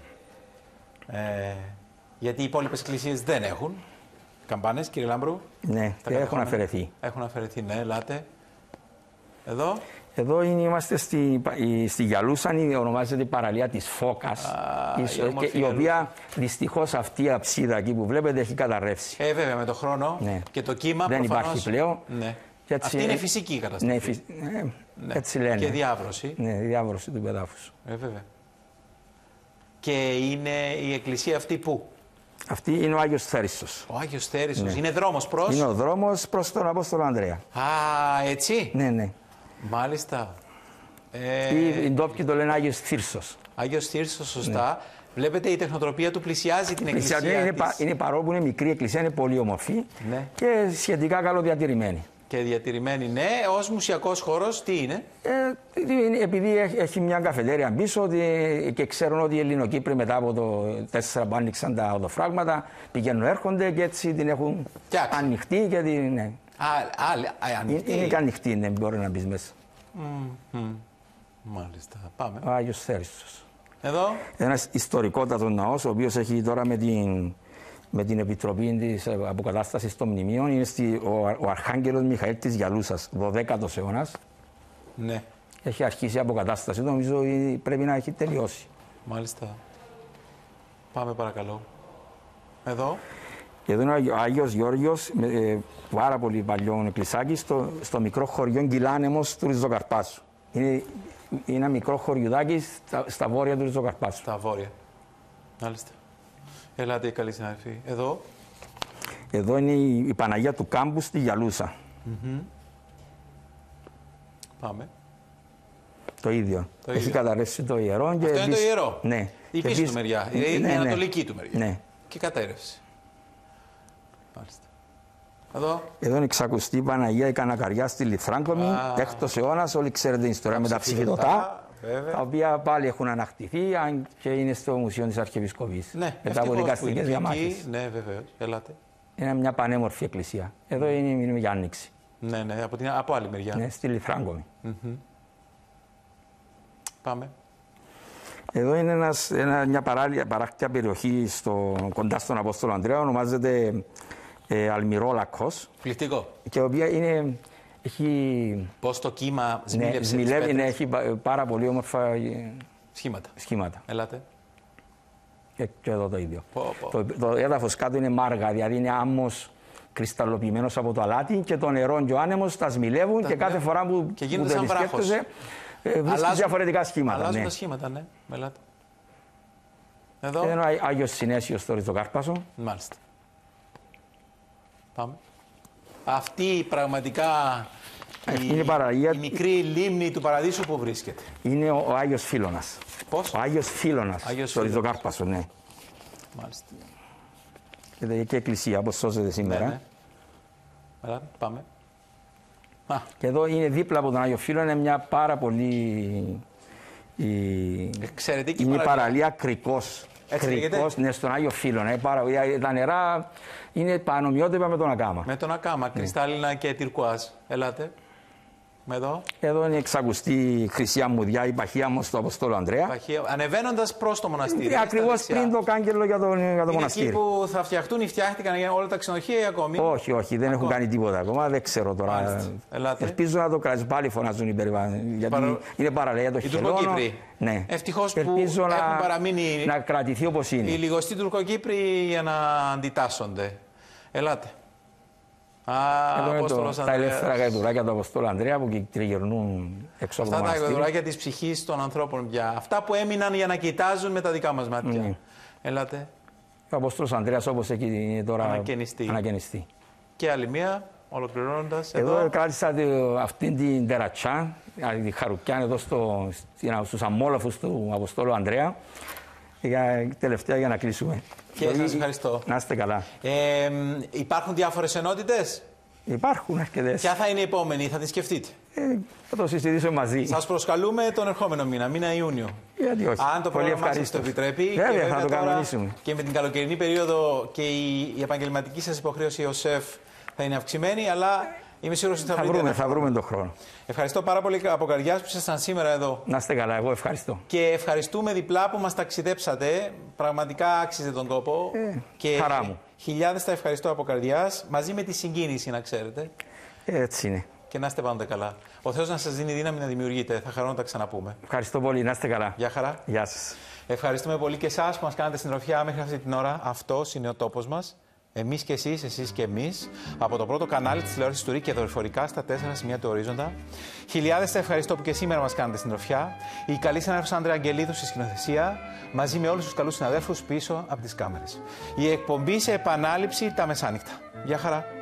Γιατί οι υπόλοιπες εκκλησίες δεν έχουν καμπάνες, κύριε Λάμπρου. Ναι, και έχουν αφαιρεθεί. Έχουν αφαιρεθεί, ναι, ελάτε. Εδώ. Εδώ είμαστε στη Γιαλούσα, ονομάζεται η παραλία της Φώκας, η οποία δυστυχώς αυτή η αψίδα εκεί που βλέπετε έχει καταρρεύσει. Βέβαια, με το χρόνο Ναι. και το κύμα δεν προφανώς, υπάρχει πλέον. Ναι. Και έτσι, αυτή είναι φυσική η καταστροφή. Ναι, έτσι λένε. Και διάβρωση. Ναι, διάβρωση του πεδάφους. Βέβαια. Και είναι η εκκλησία αυτή πού? Αυτή είναι ο Άγιος Θέριστος. Ο Άγιος Θέριστος. Είναι δρόμος προς? Είναι ο δρόμος προς τον Απόστολο Ανδρέα. Α, έτσι. Ναι, ναι. Μάλιστα. Οι ντόπιοι το λένε Άγιος Θύρσος. Άγιος Θύρσος, σωστά. Βλέπετε, η τεχνοτροπία του πλησιάζει την εκκλησία είναι παρόλο που είναι μικρή εκκλησία, είναι πολύ ομορφή, ναι, και σχετικά καλοδιατηρημένη. Και διατηρημένη, ναι. Ως μουσιακός χώρος, τι είναι? Επειδή έχει μια καφετέρια πίσω και ξέρουν ότι οι Ελληνοκύπροι μετά από το 4 που άνοιξαν τα οδοφράγματα πηγαίνουν, έρχονται και έτσι την έχουν ανοιχτή. Και ναι. Ανοιχτή. Είναι και ανοιχτή, ναι, μπορεί να μπει μέσα. Μάλιστα. Πάμε. Ο Άγιος Θέριστος. Εδώ. Ένας ιστορικότατος ναός, ο οποίος έχει τώρα με την Επιτροπή της Αποκατάστασης των Μνημείων, είναι ο Αρχάγγελος Μιχαήλ της Γιαλούσας, 12ος αιώνας. Ναι. Έχει αρχίσει η αποκατάσταση, νομίζω πρέπει να έχει τελειώσει. Μάλιστα. Πάμε παρακαλώ. Εδώ. Και εδώ είναι ο Άγιος Γεώργιος, πάρα πολύ παλιό εκκλησάκι, στο μικρό χωριό Γκυλάνεμος του Ριζοκαρπάσου. Είναι ένα μικρό χωριουδάκι στα βόρεια του Ριζοκαρπάσου. Στα βόρεια. Μάλιστα. Ελάτε οι καλοί συνάδελφοι. Εδώ. Εδώ είναι η Παναγία του Κάμπου στη Γιαλούσα. Πάμε. Το ίδιο. Έχει καταρρεύσει το ιερό. Αυτό είναι το ιερό. Ναι. Η πίσω του μεριά. Η ανατολική του μεριά. Ναι. Και κατέρευσε. Μάλιστα. Εδώ. Εδώ είναι η Ξακουστή Παναγία η Κανακαριά στη Λιθράκομη. 6ος αιώνας. Όλοι ξέρετε την ιστορία με τα ψηφιδωτά. Βέβαια. Τα οποία πάλι έχουν ανακτηθεί, αν και είναι στο Μουσείο της Αρχιεπισκοπής. Ναι, μετά από δικαστικές διαμάχες. Ναι, βεβαίως. Ελάτε. Είναι μια πανέμορφη εκκλησία. Εδώ είναι για άνοιξη. Ναι, ναι, από άλλη μεριά. Ναι, στη Λιθράκομη. Πάμε. Εδώ είναι μια παράκτια περιοχή κοντά στον Απόστολο Ανδρέα, ονομάζεται Αλμυρόλακος. Πληκτικό. Και η οποία έχει... Πώς το κύμα σμιλεύει, ναι, έχει πάρα πολύ όμορφα σχήματα. Ελάτε. Και εδώ το ίδιο. Το έδαφος κάτω είναι μάργα, δηλαδή είναι άμμος κρυσταλλοποιημένος από το αλάτι και το νερό και ο άνεμος τα σμιλεύουν και κάθε φορά που το επισκέπτεσαι βρίσκεις διαφορετικά σχήματα. Αλλάζουν τα σχήματα, ναι. Ελάτε. Εδώ. Εδώ είναι ο Άγιος Συνέσιος στο Ριζοκάρπασο. Μάλιστα. Πάμε. Αυτή πραγματικά η μικρή λίμνη του Παραδείσου που βρίσκεται. Είναι ο Άγιος Φίλωνας. Πώς? Ο Άγιος Φίλωνας στο Ριζοκάρπασο, ναι. Μάλιστα. Και εκκλησία, όπως σώζεται σήμερα. Ναι, ναι. Πάμε. Και εδώ είναι δίπλα από τον Άγιο Φίλωνα, είναι μια πάρα πολύ... Εξαιρετική είναι η παραλία Κρικός. Κρικός, ναι, στον Άγιο Φίλωνα. Τα νερά είναι πανομοιότυπα με τον Ακάμα. Με τον Ακάμα, κρυστάλλινα και τυρκουάζ. Ελάτε. Εδώ. Εδώ είναι η εξακουστή χρυσή αμμουδιά, η παχεία μου στο Αποστόλου Ανδρέα. Ανεβαίνοντας προς το μοναστήρι. Ακριβώς πριν το κάγκελο για το μοναστήρι. Εκεί που θα φτιαχτούν ή φτιάχτηκαν όλα τα ξενοδοχεία ή ακόμη. Όχι, όχι, δεν έχουν κάνει τίποτα ακόμα. Δεν ξέρω τώρα. Ελπίζω να το κρατήσουν. Πάλι φωνάζουν οι περιβάλλοντες. Γιατί είναι παραλία το χειμώνα. Οι Τουρκοκύπροι. Ναι. Ευτυχώς που έχουν παραμείνει να κρατηθεί όπως είναι. οι λιγοστοί Τουρκοκύπροι για να αντιτάσσονται. Ελάτε. Εδώ είναι τα ελεύθερα γαϊδουράκια του Αποστόλου Ανδρέα που τριγυρνούν έξω από το μοναστήρι. Αυτά τα γαϊδουράκια της ψυχής των ανθρώπων πια. Αυτά που έμειναν για να κοιτάζουν με τα δικά μας μάτια. Ναι. Ελάτε. Ο Απόστολος Ανδρέας όπως έχει είναι τώρα ανακαινιστεί. Και άλλη μία, ολοκληρώνοντας. Εδώ κράτησα αυτήν την τερατσά, τη χαρουκιά εδώ στους αμόλαφους του Αποστόλου Ανδρέα. Τελευταία για να κλείσουμε. Και σας ευχαριστώ. Να είστε καλά. Υπάρχουν διάφορες ενότητες. Υπάρχουν αρκετές. Ποια θα είναι η επόμενη, θα τη σκεφτείτε. Θα το συζητήσω μαζί. Σας προσκαλούμε τον ερχόμενο μήνα Ιούνιο. Γιατί όχι. Αν το πρόγραμμα σας το επιτρέπει. Βέβαια, θα το κανονίσουμε. Και με την καλοκαιρινή περίοδο και η επαγγελματική σας υποχρέωση ως σεφ θα είναι αυξημένη, αλλά είμαι σίγουρος ότι θα βρούμε τον χρόνο. Ευχαριστώ πάρα πολύ από καρδιάς που ήσασταν σήμερα εδώ. Να είστε καλά, εγώ ευχαριστώ. Και ευχαριστούμε διπλά που μας ταξιδέψατε. Πραγματικά άξιζε τον κόπο. Και χαρά μου. Χιλιάδες τα ευχαριστώ από καρδιάς, μαζί με τη συγκίνηση, να ξέρετε. Έτσι είναι. Και να είστε πάντα καλά. Ο Θεός να σας δίνει δύναμη να δημιουργείτε. Θα χαρώ να τα ξαναπούμε. Ευχαριστώ πολύ, να είστε καλά. Γεια χαρά. Γεια σας. Ευχαριστούμε πολύ και εσάς που μας κάνατε συντροφιά μέχρι αυτή την ώρα. Αυτός είναι ο τόπος μας. Εμείς και εσείς, εσείς και εμείς, από το πρώτο κανάλι της τηλεόρασης του ΡΙΚ και δορυφορικά στα 4 σημεία του ορίζοντα. Χιλιάδες τα ευχαριστώ που και σήμερα μας κάνετε συντροφιά. Η καλή συνάδελφος Άντρεα Αγγελίδου στη σκηνοθεσία, μαζί με όλους τους καλούς συναδέλφους πίσω από τις κάμερες. Η εκπομπή σε επανάληψη τα μεσάνυχτα. Γεια χαρά.